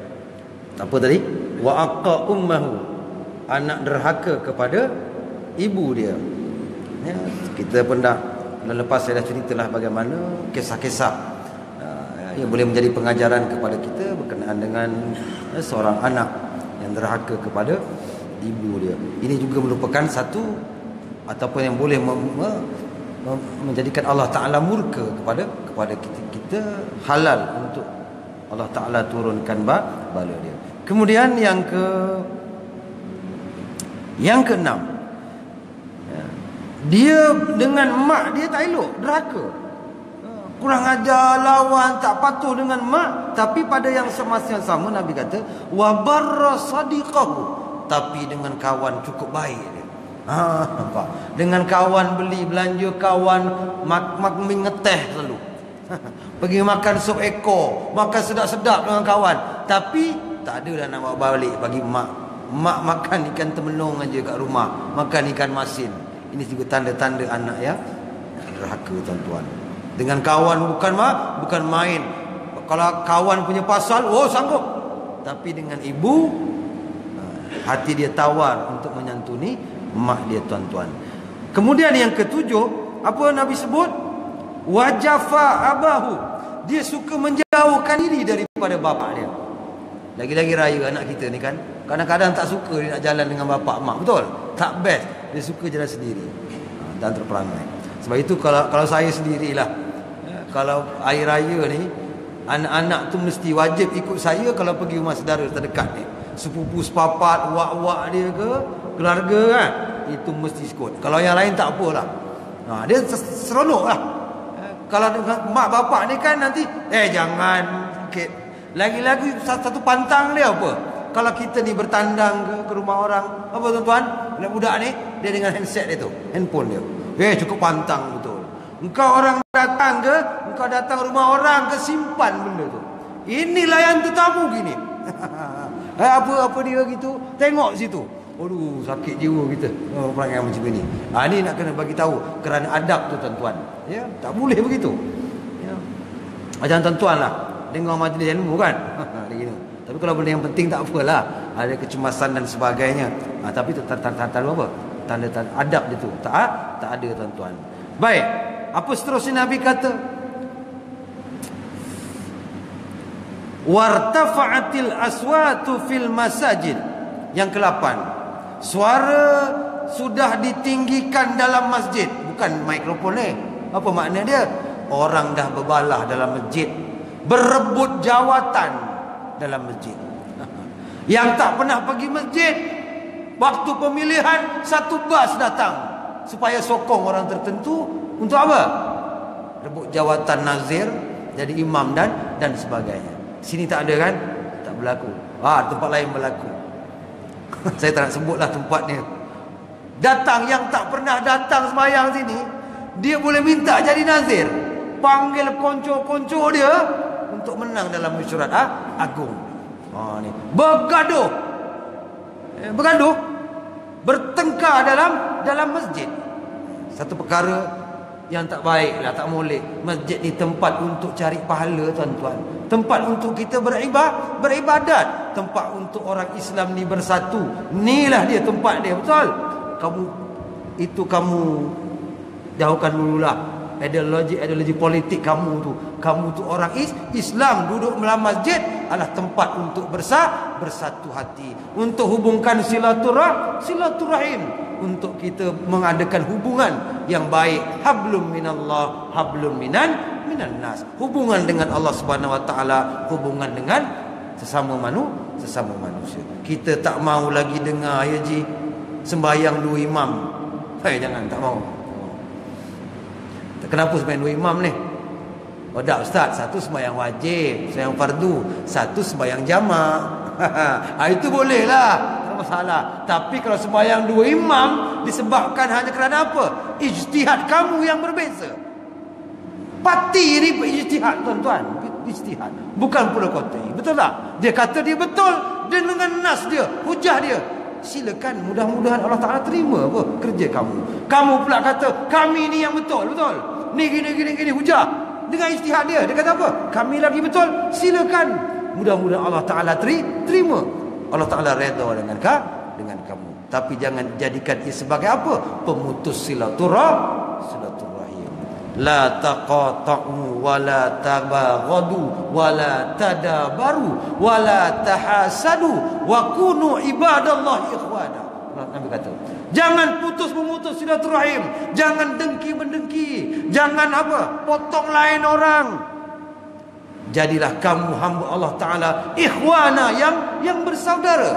Apa tadi? Wa aqqa ummuhu, anak derhaka kepada ibu dia. Ya, kita pun dah lepas saya dah ceritalah bagaimana kisah-kisah yang boleh menjadi pengajaran kepada kita berkenaan dengan seorang anak yang derhaka kepada ibu dia. Ini juga merupakan satu ataupun yang boleh menjadikan Allah Ta'ala murka kepada kita halal untuk Allah Ta'ala turunkan bala dia. Kemudian yang keenam, dia dengan mak dia tak elok, derhaka, kurang ajar, lawan, tak patuh dengan mak. Tapi pada yang semasa yang sama Nabi kata wa barra sadiqahu, tapi dengan kawan cukup baik dia. Nampak? Dengan kawan beli belanja, kawan mak ngeteh selalu. Pergi makan sup ekor, makan sedap-sedap dengan kawan, tapi tak ada dah nak bawa balik bagi mak. Mak makan ikan temenung aja kat rumah, makan ikan masin. Ini juga tanda-tanda anak yang derhaka, tuan-tuan. Dengan kawan bukan main. Kalau kawan punya pasal, sanggup. Tapi dengan ibu, hati dia tawar untuk menyantuni mak dia, tuan-tuan. Kemudian yang ketujuh, apa Nabi sebut? Wajafa abahu. Dia suka menjauhkan diri daripada bapa dia. Lagi-lagi raya anak kita ni kan, kadang-kadang tak suka dia nak jalan dengan bapa mak, betul? Tak best. Dia suka jalan sendiri dan terperangai. Sebab itu kalau saya sendirilah, kalau air raya ni, anak-anak tu mesti wajib ikut saya kalau pergi rumah saudara terdekat ni. Sepupu sepapat, wak-wak dia ke, keluarga kan, itu mesti ikut. Kalau yang lain tak apalah. Dia seronok lah. Kalau mak bapak ni kan nanti, jangan sikit. Lagi-lagi satu pantang dia apa? Kalau kita ni bertandang ke rumah orang, apa tuan-tuan? Budak ni, dia dengan handset dia tu, handphone dia. Cukup pantang betul. Engkau orang datang ke, engkau datang rumah orang ke, simpan benda tu. Inilah yang tetamu gini. Apa dia gitu? Tengok situ. Aduh, sakit jiwa kita. Perangai macam ni. Ni nak kena bagi tahu kerana adab tu, tuan-tuan. Ya, tak boleh begitu. Ya. Macam tuan-tuan lah, dengar majlis ilmu kan. Tapi kalau benda yang penting tak apalah. Ada kecemasan dan sebagainya. Tapi tanda apa? Tanda adab dia tu. Tak ada, tuan-tuan. Baik. Apa seterusnya Nabi kata? Wartafa'atil aswatu fil masajid. Yang ke-8, suara sudah ditinggikan dalam masjid. Bukan mikrofon ni. Apa makna dia? Orang dah berbalah dalam masjid, berebut jawatan dalam masjid. Yang tak pernah pergi masjid, waktu pemilihan satu bas datang supaya sokong orang tertentu. Untuk apa? Rebut jawatan nazir, jadi imam dan sebagainya. Sini tak ada kan? Tak berlaku. Tempat lain berlaku. Saya tak nak sebutlah tempatnya. Datang yang tak pernah datang sembahyang sini, dia boleh minta jadi nazir. Panggil konco-konco dia untuk menang dalam mesyuarat agung. Ni bergaduh. Bergaduh, bertengkar dalam masjid. Satu perkara yang tak baik lah, tak molek. Masjid ni tempat untuk cari pahala, tuan-tuan. Tempat untuk kita beribadat. Tempat untuk orang Islam ni bersatu. Inilah dia tempat dia, betul? Kamu jauhkan dululah ideologi politik kamu tu. Kamu tu orang Islam, duduk dalam masjid adalah tempat untuk bersatu hati, untuk hubungkan silaturahim, untuk kita mengadakan hubungan yang baik. Hablum minallah, hablum minan nas. Hubungan dengan Allah Subhanahu wa taala, hubungan dengan sesama manusia. Kita tak mau lagi dengar sembahyang dua imam. Jangan, tak mau. Kenapa sembahyang dua imam ni? Tak ustaz, satu sembahyang wajib, sembahyang fardu, satu sembahyang jamak. Itu boleh lah, tak masalah. Tapi kalau sembahyang dua imam disebabkan hanya kerana apa? Ijtihad kamu yang berbeza. Parti ni ijtihad, tuan-tuan. Ijtihad, bukan pula qat'i. Betul tak? Dia kata dia betul, dia dengan nas dia, hujah dia. Silakan, mudah-mudahan Allah Ta'ala terima apa kerja kamu. Kamu pula kata kami ni yang betul. Ni gini hujah dengan ijtihad dia. Dia kata apa? Kami lagi betul. Silakan, mudah-mudahan Allah Ta'ala terima. Allah Ta'ala redha dengan kamu. Tapi jangan jadikan ia sebagai apa? Pemutus silaturahim. La taqata'u wa la tabaghadu wa la tadabaru wa la tahasadu wa kunu ibadallahi ikhwana. Nabi kata, jangan putus memutus silaturahim, jangan dengki mendengki, jangan potong lain orang. Jadilah kamu hamba Allah Ta'ala ikhwana, yang bersaudara.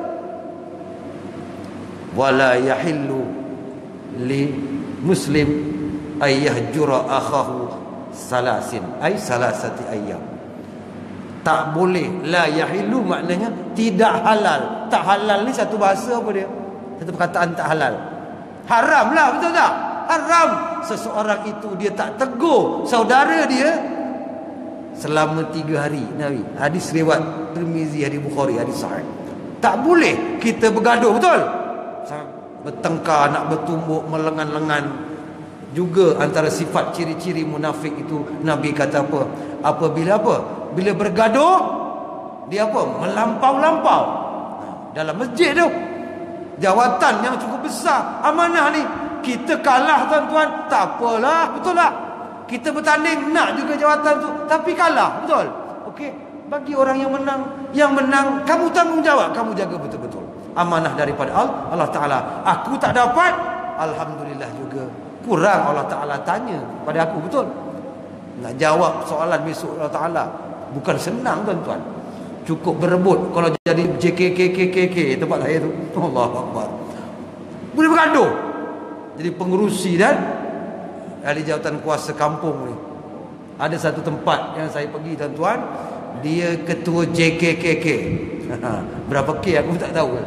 Wala yahillu li muslim ayyahjura akhahu salasati ayyam. Tak boleh. La yahillu maknanya tidak halal. Tak halal ni satu bahasa apa dia? Satu perkataan tak halal. Haram lah, betul tak? Haram. Seseorang itu dia tak tegur saudara dia selama 3 hari. Nabi, hadis riwayat Tirmizi, hadis Bukhari, hadis sahih. Tak boleh kita bergaduh, betul? Bertengkar, nak bertumbuk, melengan-lengan. Juga antara sifat ciri-ciri munafik itu, Nabi kata apa? Apabila bila bergaduh, dia melampau-lampau. Dalam masjid tu, jawatan yang cukup besar, amanah ni, kita kalah tuan-tuan, tak apalah, betul tak? Kita bertanding nak juga jawatan tu, tapi kalah, betul? Okey, bagi orang yang menang kamu tanggungjawab, kamu jaga betul-betul amanah daripada Allah Ta'ala. Aku tak dapat, alhamdulillah juga. Kurang Allah Ta'ala tanya pada aku, betul? Nak jawab soalan besok Allah Ta'ala bukan senang tuan-tuan. Cukup berebut. Kalau jadi JKKKK tempat saya tu, Allahu Akbar, boleh bergaduh. Jadi pengerusi dan ahli jawatan kuasa kampung ni, ada satu tempat yang saya pergi tuan-tuan, dia ketua JKKK. Berapa K aku tak tahu.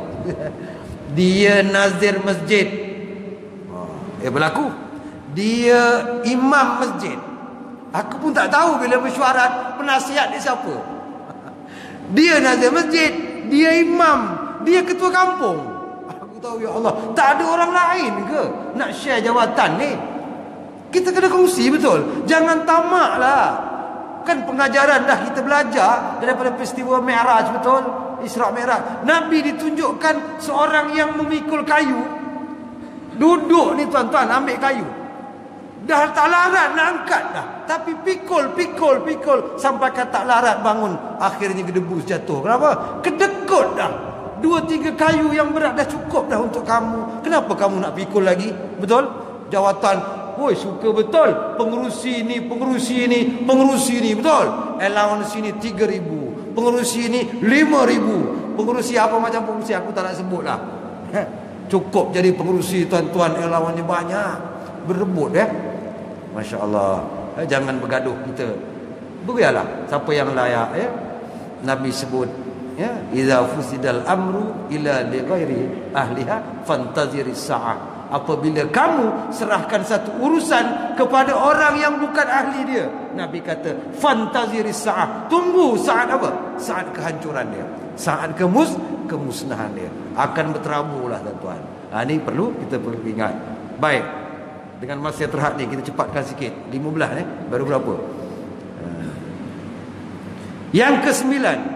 Dia nazir masjid. Berlaku dia imam masjid. Aku pun tak tahu bila mesyuarat penasihat dia siapa. Dia nazir masjid, dia imam, dia ketua kampung. Aku tahu, ya Allah, tak ada orang lain ke nak share jawatan ni? Kita kena kongsi, betul? Jangan tamak lah. Kan pengajaran dah kita belajar daripada peristiwa Mi'raj, betul? Isra' Mi'raj. Nabi ditunjukkan seorang yang memikul kayu. Duduk ni tuan-tuan, ambil kayu. Dah tak larat nak angkat dah, tapi pikul sampai kan tak larat bangun. Akhirnya gedebus jatuh. Kenapa? Kedekut dah. 2-3 kayu yang berat dah cukup dah untuk kamu. Kenapa kamu nak pikul lagi? Betul? Jawatan, woi, suka betul. Pengerusi ni, betul? Allowance ni 3,000, pengerusi ni 5,000. Pengerusi apa macam pengerusi aku tak nak sebut lah. Cukup jadi pengerusi tuan-tuan, allowance banyak. Berebut Masya Allah. Jangan bergaduh kita. Berialah siapa yang layak Nabi sebut idza fusidal amru ila li ghairi ahliha fantaziris sa'ah. Apabila kamu serahkan satu urusan kepada orang yang bukan ahli dia, Nabi kata fantaziris sa'ah. Tunggu saat apa? Saat kehancuran dia, saat kemusnahan dia akan berterabulah tuan-tuan. Ini kita perlu ingat. Baik, dengan masa yang terhad ni kita cepatkan sikit. 15 baru berapa? Yang ke-9,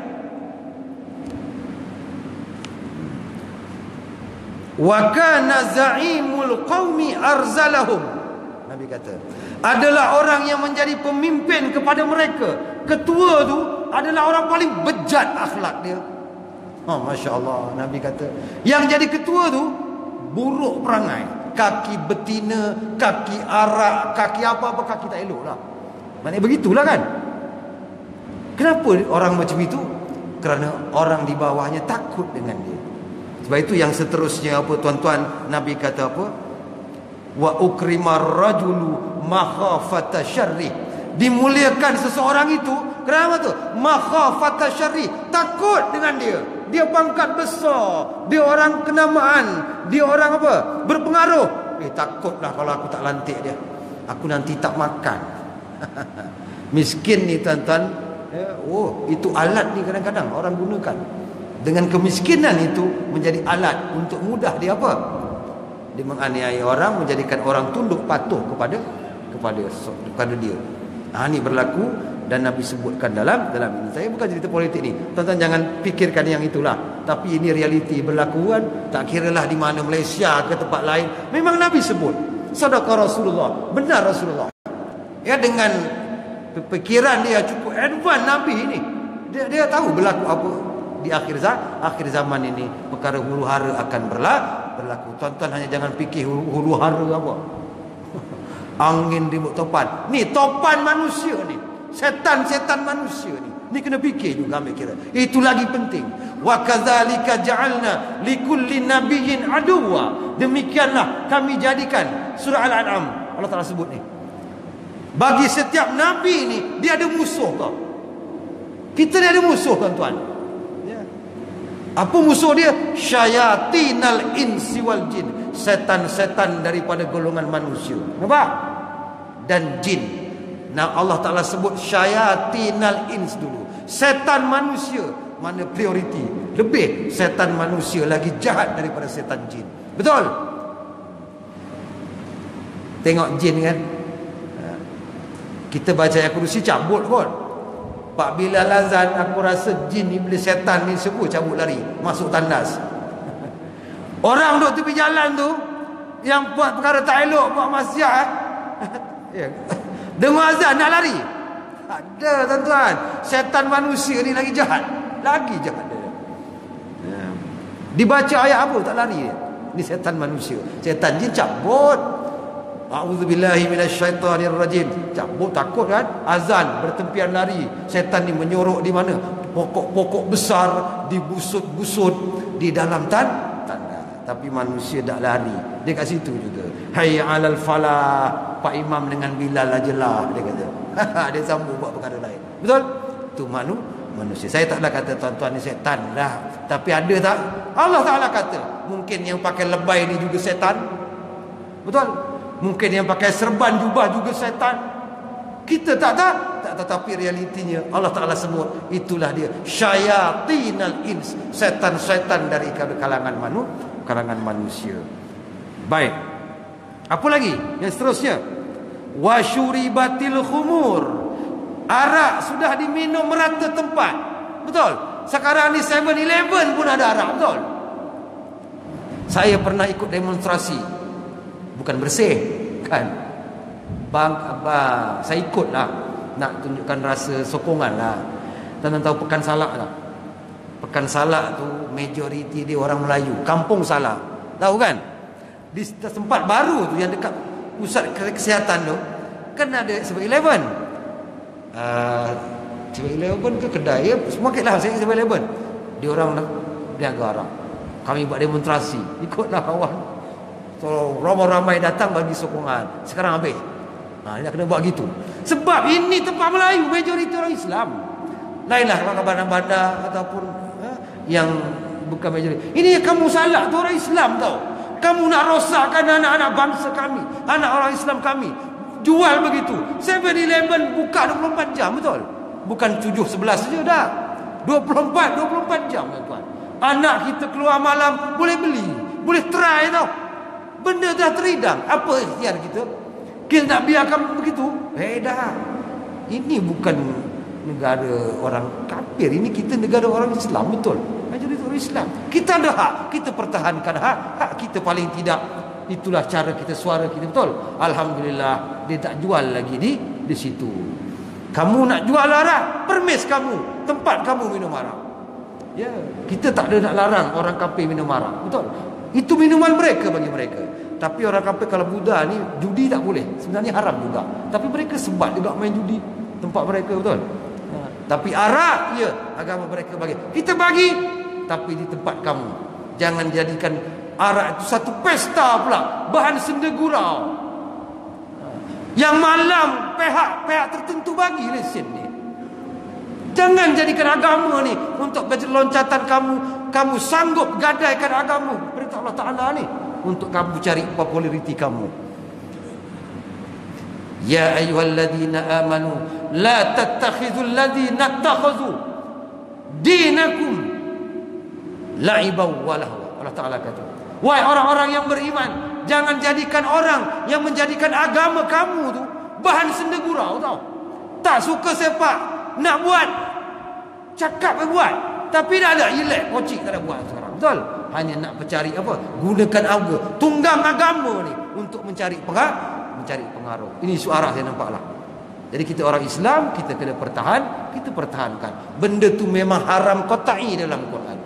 wa kana za'imul qaumi arzalahum. Nabi kata adalah orang yang menjadi pemimpin kepada mereka. Ketua tu adalah orang paling bejat akhlak dia. Masya Allah. Nabi kata yang jadi ketua tu buruk perangai. Kaki betina, kaki arak, kaki apa-apa, kaki tak elok lah. Maknanya begitulah kan. Kenapa orang macam itu? Kerana orang di bawahnya takut dengan dia. Sebab itu yang seterusnya tuan-tuan, Nabi kata apa? Wa ukrimar rajulu makhafata syarri. Dimuliakan seseorang itu kerana tu makhafata syarri, takut dengan dia. Dia pangkat besar, dia orang kenamaan, dia orang berpengaruh. Takutlah kalau aku tak lantik dia, aku nanti tak makan. Miskin ni tuan-tuan, itu alat ni kadang-kadang orang gunakan. Dengan kemiskinan itu menjadi alat untuk mudah dia dia menganiaya orang, menjadikan orang tunduk patuh kepada dia. Ini berlaku dan Nabi sebutkan dalam ini. Saya bukan cerita politik ni, tuan-tuan jangan fikirkan yang itulah, tapi ini realiti berlaku kan. Tak kiralah di mana, Malaysia ke tempat lain, memang Nabi sebut. Sadaqah Rasulullah, benar Rasulullah. Dengan pikiran dia cukup advance Nabi ini, dia tahu berlaku apa di akhir zaman ini. Perkara huru-hara akan berlaku. Tuan-tuan hanya jangan fikir huru hara apa. Angin ribut topan. Ni topan manusia ni. Setan-setan manusia ni. Ni kena fikir juga, ambil kira. Itu lagi penting. Wa kadzalika ja'alna likulli nabiyyin aduwa. Demikianlah kami jadikan, surah Al-An'am Allah Taala sebut ni. Bagi setiap nabi ni dia ada musuh tau. Kita ni ada musuh tuan-tuan. Ya. Apa musuh dia? Syayatinal insi wal jin. Setan-setan daripada golongan manusia. Nampak? Dan jin. Nah, Allah Ta'ala sebut syayatinal ins dulu. Setan manusia. Mana prioriti? Lebih setan manusia lagi jahat daripada setan jin. Betul? Tengok jin kan. Kita baca ayat kursi cabut pun. Pak Bilal azan, aku rasa jin iblis setan ni semua cabut lari, masuk tandas. Orang duduk tepi jalan tu, yang buat perkara tak elok, buat maksiat, dengar azan nak lari. Ada tuan-tuan. Setan manusia ni lagi jahat. Lagi jahat dia. Dibaca ayat apa tak lari dia. Ni setan manusia. Setan jin cabut. A'udzubillahi minasyaitonirrajim. Cabut, takut kan? Azan, bertempian lari. Setan ni menyorok di mana? Pokok-pokok besar, dibusut-busut di dalam tanda. Tapi manusia tak lari. Dia kat situ juga. Hayya 'alal falah. Pak Imam dengan Bilal ajalah, dia kata. Dia sambung buat perkara lain. Betul? Tu manusia. Saya taklah kata tuan-tuan ni setan dah. Tapi ada tak? Allah Ta'ala kata, mungkin yang pakai lebay ni juga setan. Betul? Mungkin yang pakai serban jubah juga setan. Kita tak. Tetapi realitinya Allah Ta'ala sebut, itulah dia syayatinal ins. Setan-setan dari kalangan manusia. Baik. Apa lagi? Yang seterusnya. Wasyuribatil khumur. Arak sudah diminum merata tempat. Betul? Sekarang ni 7-Eleven pun ada arak. Betul? Saya pernah ikut demonstrasi. Bukan bersih kan? Saya ikut lah. Nak tunjukkan rasa sokongan lah. Tuan-tuan tahu Pekan Salak tak? Pekan Salak tu majoriti dia orang Melayu. Kampung Salak. Tahu kan? Di tempat baru tu yang dekat pusat kesihatan tu kan ada 7-Eleven. 7-Eleven ke kedai ya, semua lah saya 7-Eleven. Dia orang berniaga arak. Kami buat demonstrasi, ikutlah kawan. So ramai-ramai datang bagi sokongan. Sekarang habis. Dia kena buat gitu. Sebab ini tempat Melayu, majoriti orang Islam. Lainlah orang bandar-bandar ataupun yang bukan majoriti. Ini kamu salah, tu orang Islam tau. Kamu nak rosakkan anak-anak bangsa kami, anak orang Islam kami. Jual begitu. 7-Eleven buka 24 jam, betul? Bukan 7-11 saja dah. 24 jam, tuan-tuan. Anak kita keluar malam boleh beli, boleh try tau. Benda dah teridam. Apa ikhtiar kita? Kita nak biarkan begitu? Dah. Ini bukan negara orang kafir. Ini kita negara orang Islam, betul? Majoriti orang Islam. Kita ada hak. Kita pertahankan hak kita paling tidak. Itulah cara kita, suara kita, betul? Alhamdulillah dia tak jual lagi di situ. Kamu nak jual arak, permis kamu, tempat kamu minum arak. Ya, kita tak ada nak larang orang kafir minum arak, betul? Itu minuman mereka bagi mereka. Tapi orang kafir kalau Buddha ni judi tak boleh. Sebenarnya haram juga. Tapi mereka sebat juga main judi tempat mereka, betul? Tapi arak ya agama mereka bagi. Kita bagi tapi di tempat kamu. Jangan jadikan arak itu satu pesta pula, bahan sendegurau. Yang malam pihak tertentu bagi lesen ni. Jangan jadikan agama ni untuk loncatan kamu sanggup gadaikan agama perintah Allah Ta'ala ni untuk kamu cari populariti kamu. Ya ayyuhalladzina amanu la tattakhidhul ladzina ittakhadhu dinakum la'iban wa lahwa. Allah Ta'ala kata, wahai orang-orang yang beriman, jangan jadikan orang yang menjadikan agama kamu tu bahan sendegurau tau. Tak suka sepak, nak buat cakap buat, tapi dah ada elek kocik tak ada buat sekarang, betul? Hanya nak mencari apa? Gunakan harga, tunggang agama ni untuk mencari pengaruh. Ini suara saya nampaklah. Jadi kita orang Islam, kita kena pertahankan. Benda tu memang haram qat'i dalam Quran.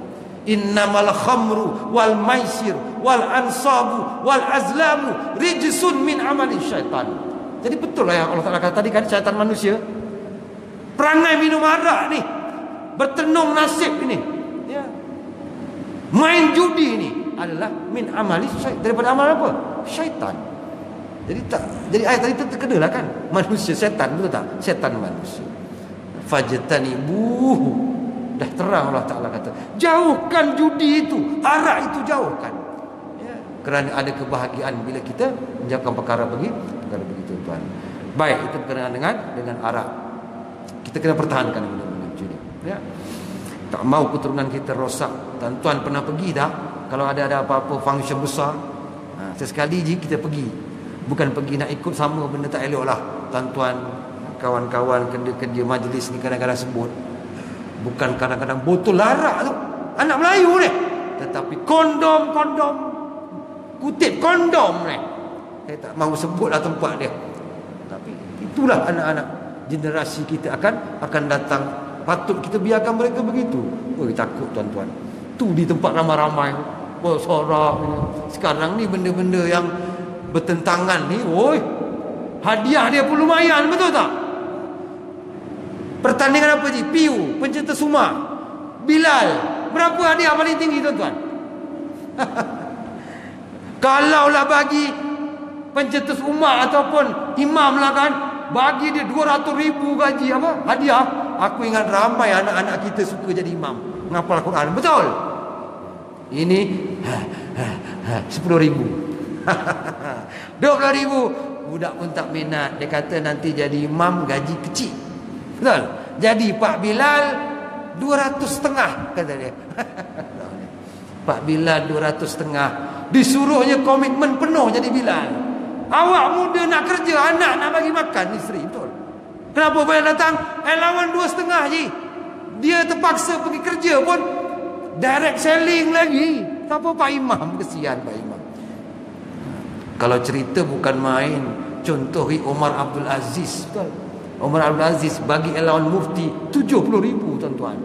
Innamal khamru wal maisir wal ansabu wal azlamu rijsun min amali syaitan. Jadi betul lah yang Allah Ta'ala kata tadi kan, syaitan manusia. Perangai minum arak ni, bertenung nasib ini, ya, main judi ini adalah min amali syaitan, daripada amal apa? Syaitan. Jadi ayat tadi terkena lah kan, manusia setan, betul tak? Setan manusia. Fajtanibuhu, dah terang Allah Ta'ala kata, jauhkan judi itu, arak itu jauhkan, ya, kerana ada kebahagiaan bila kita menjauhkan perkara begitu tuan. Baik, itu berkenaan dengan arak. Kita kena pertahankan benda-benda judi, ya. Tak mau keturunan kita rosak. Tuan-tuan pernah pergi tak kalau ada apa-apa function besar, sesekali je kita pergi, bukan pergi nak ikut sama benda, tak elok lah. Tuan-tuan, kawan-kawan kerja majlis ni kadang-kadang sebut, bukan kadang-kadang botol arak tu, anak Melayu ni, tetapi kondom, kutip kondom ni. Saya tak mahu sebutlah tempat dia, tapi itulah anak-anak generasi kita akan datang. Patut kita biarkan mereka begitu. Oi, takut tuan-tuan. Tu di tempat ramai-ramai bersorak. Sekarang ni benda-benda yang bertentangan ni, oi, hadiah dia pun lumayan, betul tak? Pertandingan apa je? Piu, pencetus Suma, Bilal, berapa hadiah paling tinggi tuan-tuan? Kalaulah bagi pencetus umat ataupun imam lah kan, bagi dia 200,000 gaji apa? Hadiah. Aku ingat ramai anak-anak kita suka jadi imam, menghafal Al-Quran. Betul? Ini 10,000, 20,000. Budak pun tak minat. Dia kata nanti jadi imam gaji kecil. Betul? Jadi Pak Bilal 200,500 kata dia. Pak Bilal 200,500. Disuruhnya komitmen penuh jadi Bilal. Awak muda nak kerja, anak nak bagi makan isteri. Betul? Kenapa bayar datang allowance 2,500 je? Dia terpaksa pergi kerja pun direct selling lagi. Tak apa Pak Imam, kesian Pak Imam. Kalau cerita bukan main, contohi Omar Abdul Aziz. Betul? Omar Abdul Aziz bagi allowance mufti 70,000 tuan-tuan.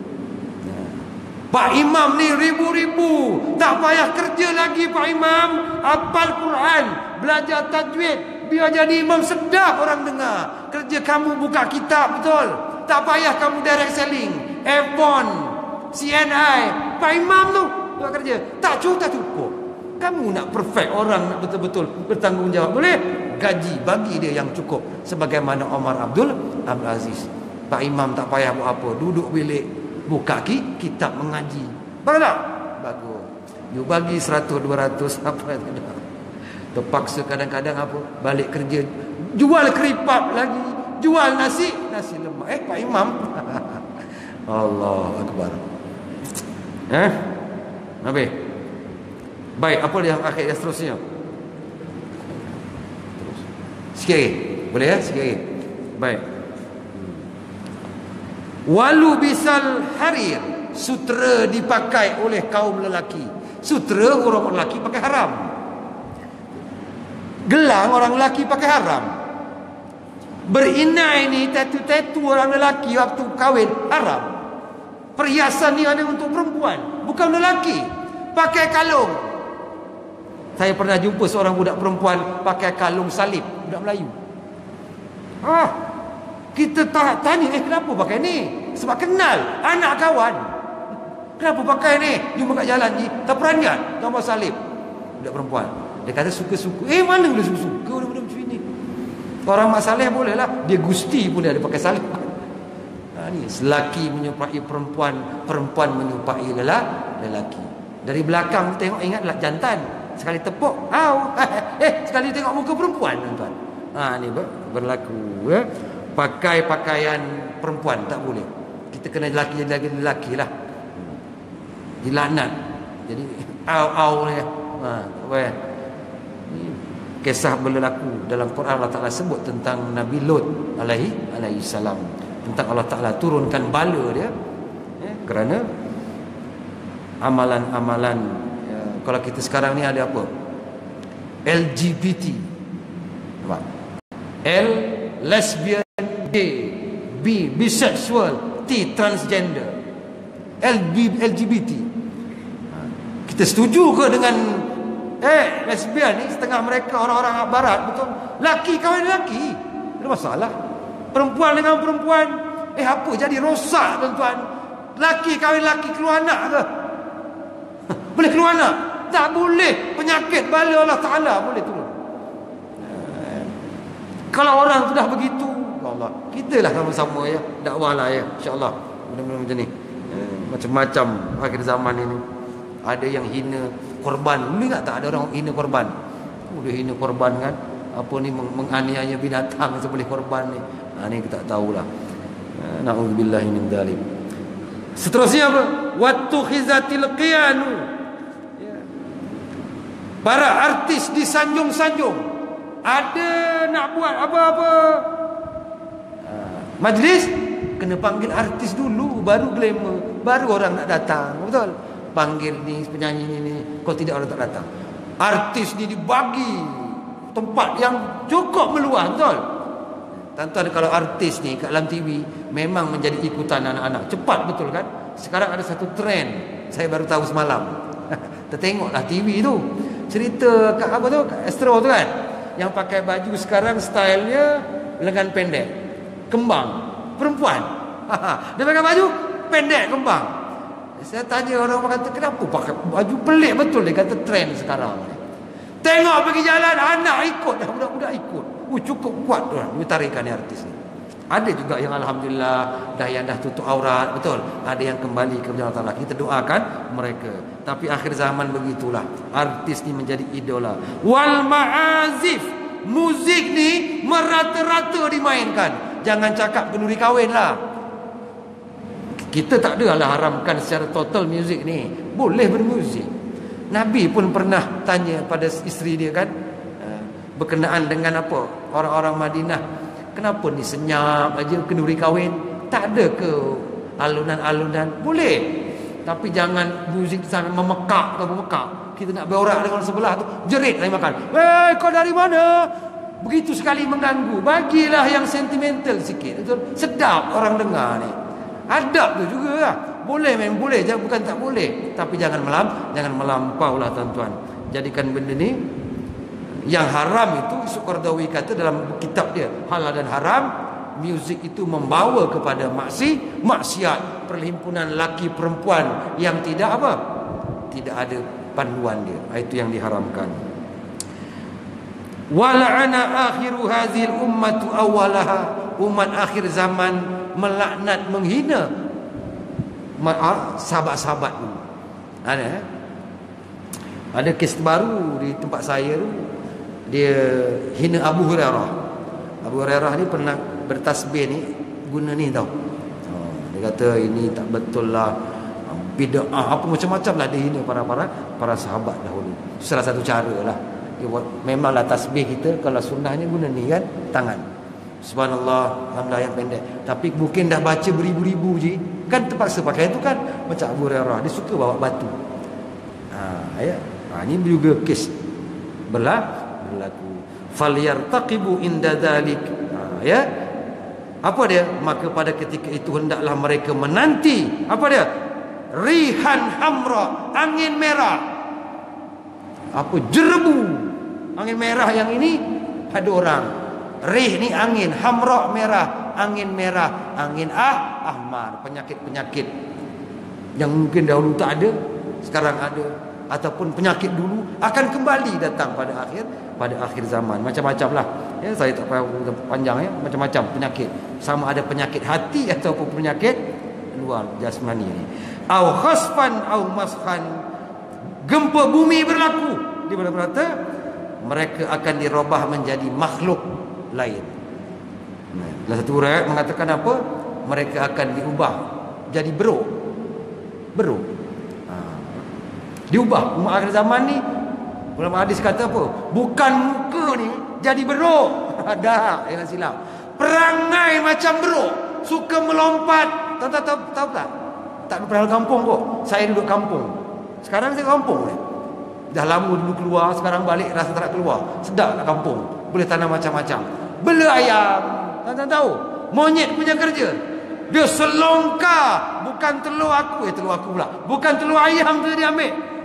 Pak Imam ni ribu-ribu, tak payah kerja lagi Pak Imam, hafal Quran, belajar tajwid, biar jadi imam sedap orang dengar. Kerja kamu buka kitab, betul? Tak payah kamu direct selling, Avon, CNI. Pak Imam tu buat kerja. Tak cukup. Kamu nak perfect, orang nak betul-betul bertanggungjawab, boleh? Gaji bagi dia yang cukup, sebagaimana Omar Abdul Aziz. Pak Imam tak payah buat apa, duduk bilik, buka kitab mengaji. Bagus tak? Bagus. You bagi 100-200 apa yang ada. Terpaksa kadang-kadang apa, balik kerja, jual keripap lagi, jual nasi lemak. Pak Imam. Allah Akbar. Habis. Baik, apa yang akhir yang seterusnya? Sikit lagi. Boleh ya? Sikit lagi. Baik. Walu bisal harir, sutera dipakai oleh kaum lelaki. Sutera orang lelaki pakai haram. Gelang orang lelaki pakai haram. Berinai ni, tatu-tatu orang lelaki waktu kahwin haram. Perhiasan ni ada untuk perempuan, bukan lelaki. Pakai kalung. Saya pernah jumpa seorang budak perempuan pakai kalung salib, budak Melayu. Kita tak tanya, kenapa pakai ni? Sebab kenal anak kawan. Kenapa pakai ni? Jumpa kat jalan ni, tak peranjat gambar salib, budak perempuan. Dia kata suka-suka. Mana boleh suka-suka benda macam ni? Orang mak saleh boleh lah. Dia gusti pun dia ada pakai salib. Ni lelaki menyupai perempuan, perempuan menyupai lelaki. Dari belakang tengok, ingatlah jantan. Sekali tepuk, sekali tengok muka perempuan, tuan-tuan. Ni berlaku. Pakai pakaian perempuan tak boleh. Kita kena lelaki lah. Dilaknat. Jadi ni. Kisah berlaku dalam Quran. Allah Ta'ala sebut tentang Nabi Lut alaihi salam, tentang Allah Ta'ala turunkan bala dia kerana amalan-amalan. Kalau kita sekarang ni ada apa? LGBT, L lesbian, B bisexual, T transgender, LGBT. Kita setuju ke dengan lesbian ni? Setengah mereka orang-orang barat, betul? Laki kahwin laki, ada masalah. Perempuan dengan perempuan, apa jadi rosak, tuan-tuan? Laki kahwin laki, keluar anak ke? Boleh keluar anak? Tak boleh. Penyakit bala Allah Ta'ala boleh turun. Kalau orang sudah begitu, ya Allah, kita lah sama-sama ya, dakwah lah ya, insyaAllah. Benda-benda macam ni, macam-macam akhir zaman ini. Ada yang hina korban. Dulu ingat tak ada orang hina korban? Dia hina korban kan, apa ni, menganiaya binatang sebelih korban ni. Ni kita tak tahulah. Na'udzubillahi min dzalik. Seterusnya apa? Wattukhizatil qiyanu. Para artis disanjung-sanjung. Ada nak buat apa-apa majlis, kena panggil artis dulu, baru glamour, baru orang nak datang. Betul? Panggil ni penyanyi ni, kalau tidak orang tak datang. Artis ni dibagi tempat yang cukup meluas. Betul? Tuan-tuan, kalau artis ni kat dalam TV memang menjadi ikutan anak-anak. Cepat, betul kan? Sekarang ada satu trend, saya baru tahu semalam. Tertengoklah TV tu, cerita kat apa tu, kat Astro tu kan, yang pakai baju sekarang stylenya lengan pendek, kembang, perempuan. Dia pakai baju pendek, kembang. Saya tanya orang, kata kenapa pakai baju pelik betul. Dia kata trend sekarang. Tengok pergi jalan, anak ikut dah, budak-budak ikut. Cukup kuat tu dia tarikan ni artis ni. Ada juga yang alhamdulillah dah tutup aurat, betul. Ada yang kembali ke jalan Allah. Kita doakan mereka. Tapi akhir zaman begitulah, artis ni menjadi idola. Wal ma'azif, muzik ni merata-rata dimainkan. Jangan cakap kenduri kahwin lah. Kita tak adalah haramkan secara total muzik ni. Boleh bermuzik. Nabi pun pernah tanya pada isteri dia kan, berkenaan dengan apa, orang-orang Madinah, kenapa ni senyap aja kenduri kahwin? Tak ada ke alunan-alunan? Boleh. Tapi jangan muzik sampai memekak atau memekak. Kita nak berorak dengan sebelah tu, jerit lagi makan. Kau dari mana? Begitu sekali mengganggu. Bagilah yang sentimental sikit. Sedap orang dengar ni. Adab tu juga lah. Boleh memang boleh, bukan tak boleh. Tapi jangan melampau lah tuan-tuan. Jadikan benda ni yang haram itu, Sukardawi kata dalam kitab dia Halal dan Haram, muzik itu membawa kepada maksiat, perhimpunan laki perempuan yang tidak apa, tidak ada panduan dia. Itu yang diharamkan. Wala'ana akhiru hadhil ummatu awalaha. Umat akhir zaman melaknat, menghina sahabat-sahabat dulu. Ada kes baru di tempat saya tu, dia hina Abu Hurairah. Abu Hurairah ni pernah bertasbih ni guna ni tau. Dia kata ini tak betul lah, bid'ah, apa macam-macam lah dia hina para sahabat dahulu. Salah satu cara lah. Memanglah tasbih kita kalau sunnahnya guna ni kan, tangan. Subhanallah, alhamdulillah yang pendek. Tapi mungkin dah baca beribu-ribu je, kan terpaksa pakai tu kan. Macam Abu Hurairah, dia suka bawa batu. Ini juga kes berlaku. Falyartaqibu inda dzalik. Apa dia? Maka pada ketika itu hendaklah mereka menanti. Apa dia? Rihan hamra, angin merah. Apa? Jerebu. Angin merah yang ini ada orang. Rih ni angin, hamra merah, angin merah, angin ahmar, penyakit-penyakit yang mungkin dahulu tak ada, sekarang ada, ataupun penyakit dulu akan kembali datang pada akhir zaman. Macam-macam lah. Saya tak tahu panjang macam-macam penyakit. Sama ada penyakit hati ataupun penyakit luar jasmani ni. Au khasfan au mashan. Gempa bumi berlaku di mana-mana, mereka akan dirubah menjadi makhluk lain. Dalam satu riwayat mengatakan apa? Mereka akan diubah jadi beruk. Diubah. Umat akhir zaman ni, ulama hadis kata apa? Bukan muka ni jadi beruk. Dah, jangan silap. Perangai macam beruk, suka melompat. Tahu tak? Tak pernah kampung kok. Saya duduk kampung. Sekarang saya kampung ni. Dah lama dulu keluar, sekarang balik rasa tak nak keluar. Sedap nak kampung. Boleh tanam macam-macam. Bela ayam. Tak tahu. Monyet punya kerja. Dia selongkar. Bukan telur aku. Telur aku pula. Bukan telur ayam tu dia ambil.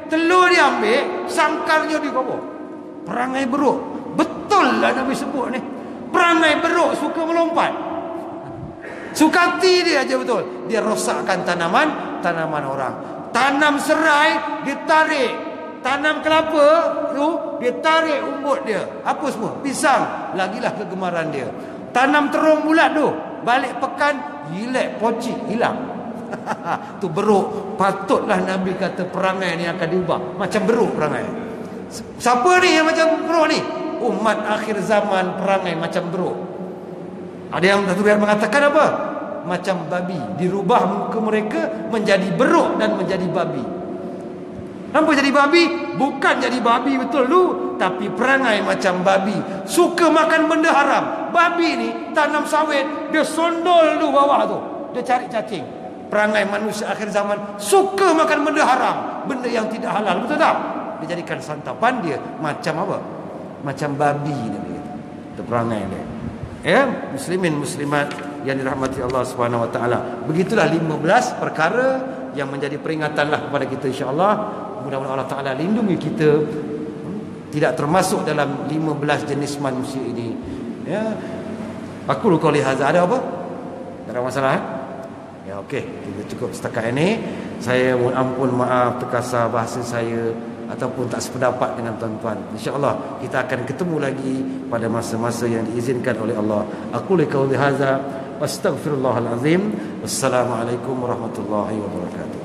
Telur dia ambil, sangkarnya di bawah. Perangai beruk. Betul lah Nabi sebut ni. Perangai beruk suka melompat. Sukati dia aja betul. Dia rosakkan tanaman orang. Tanam serai, dia tarik. Tanam kelapa tu, dia tarik umbut dia. Apa semua? Pisang. Lagilah kegemaran dia. Tanam terung bulat tu, balik pekan, gilek pocik, hilang. Tu beruk. Patutlah Nabi kata perangai ni akan diubah. Macam beruk perangai. Siapa ni yang macam beruk ni? Umat akhir zaman perangai macam beruk. Ada yang satu riwayat mengatakan apa? Macam babi. Dirubah muka mereka menjadi beruk dan menjadi babi. Kenapa jadi babi? Bukan jadi babi betul tu, tapi perangai macam babi. Suka makan benda haram. Babi ni tanam sawit, dia sondol tu bawah tu, dia cari cacing. Perangai manusia akhir zaman suka makan benda haram, benda yang tidak halal, betul tak? Dia jadikan santapan dia macam apa? Macam babi dia. Itu perangai dia. Ya, muslimin muslimat yang dirahmati Allah Subhanahu wa taala. Begitulah 15 perkara yang menjadi peringatanlah kepada kita, insya-Allah. Mudah-mudahan Allah taala lindungi kita tidak termasuk dalam 15 jenis manusia ini. Ya. Aku lu qali hadza, ada apa? Tak ada masalah Ya, okey. Kita cukup setakat ini. Saya mohon ampun, maaf terkasar bahasa saya ataupun tak sependapat dengan tuan-tuan. Insya-Allah kita akan ketemu lagi pada masa-masa yang diizinkan oleh Allah. Aku li qauli hadza wastaghfirullahal azim. Wassalamualaikum warahmatullahi wabarakatuh.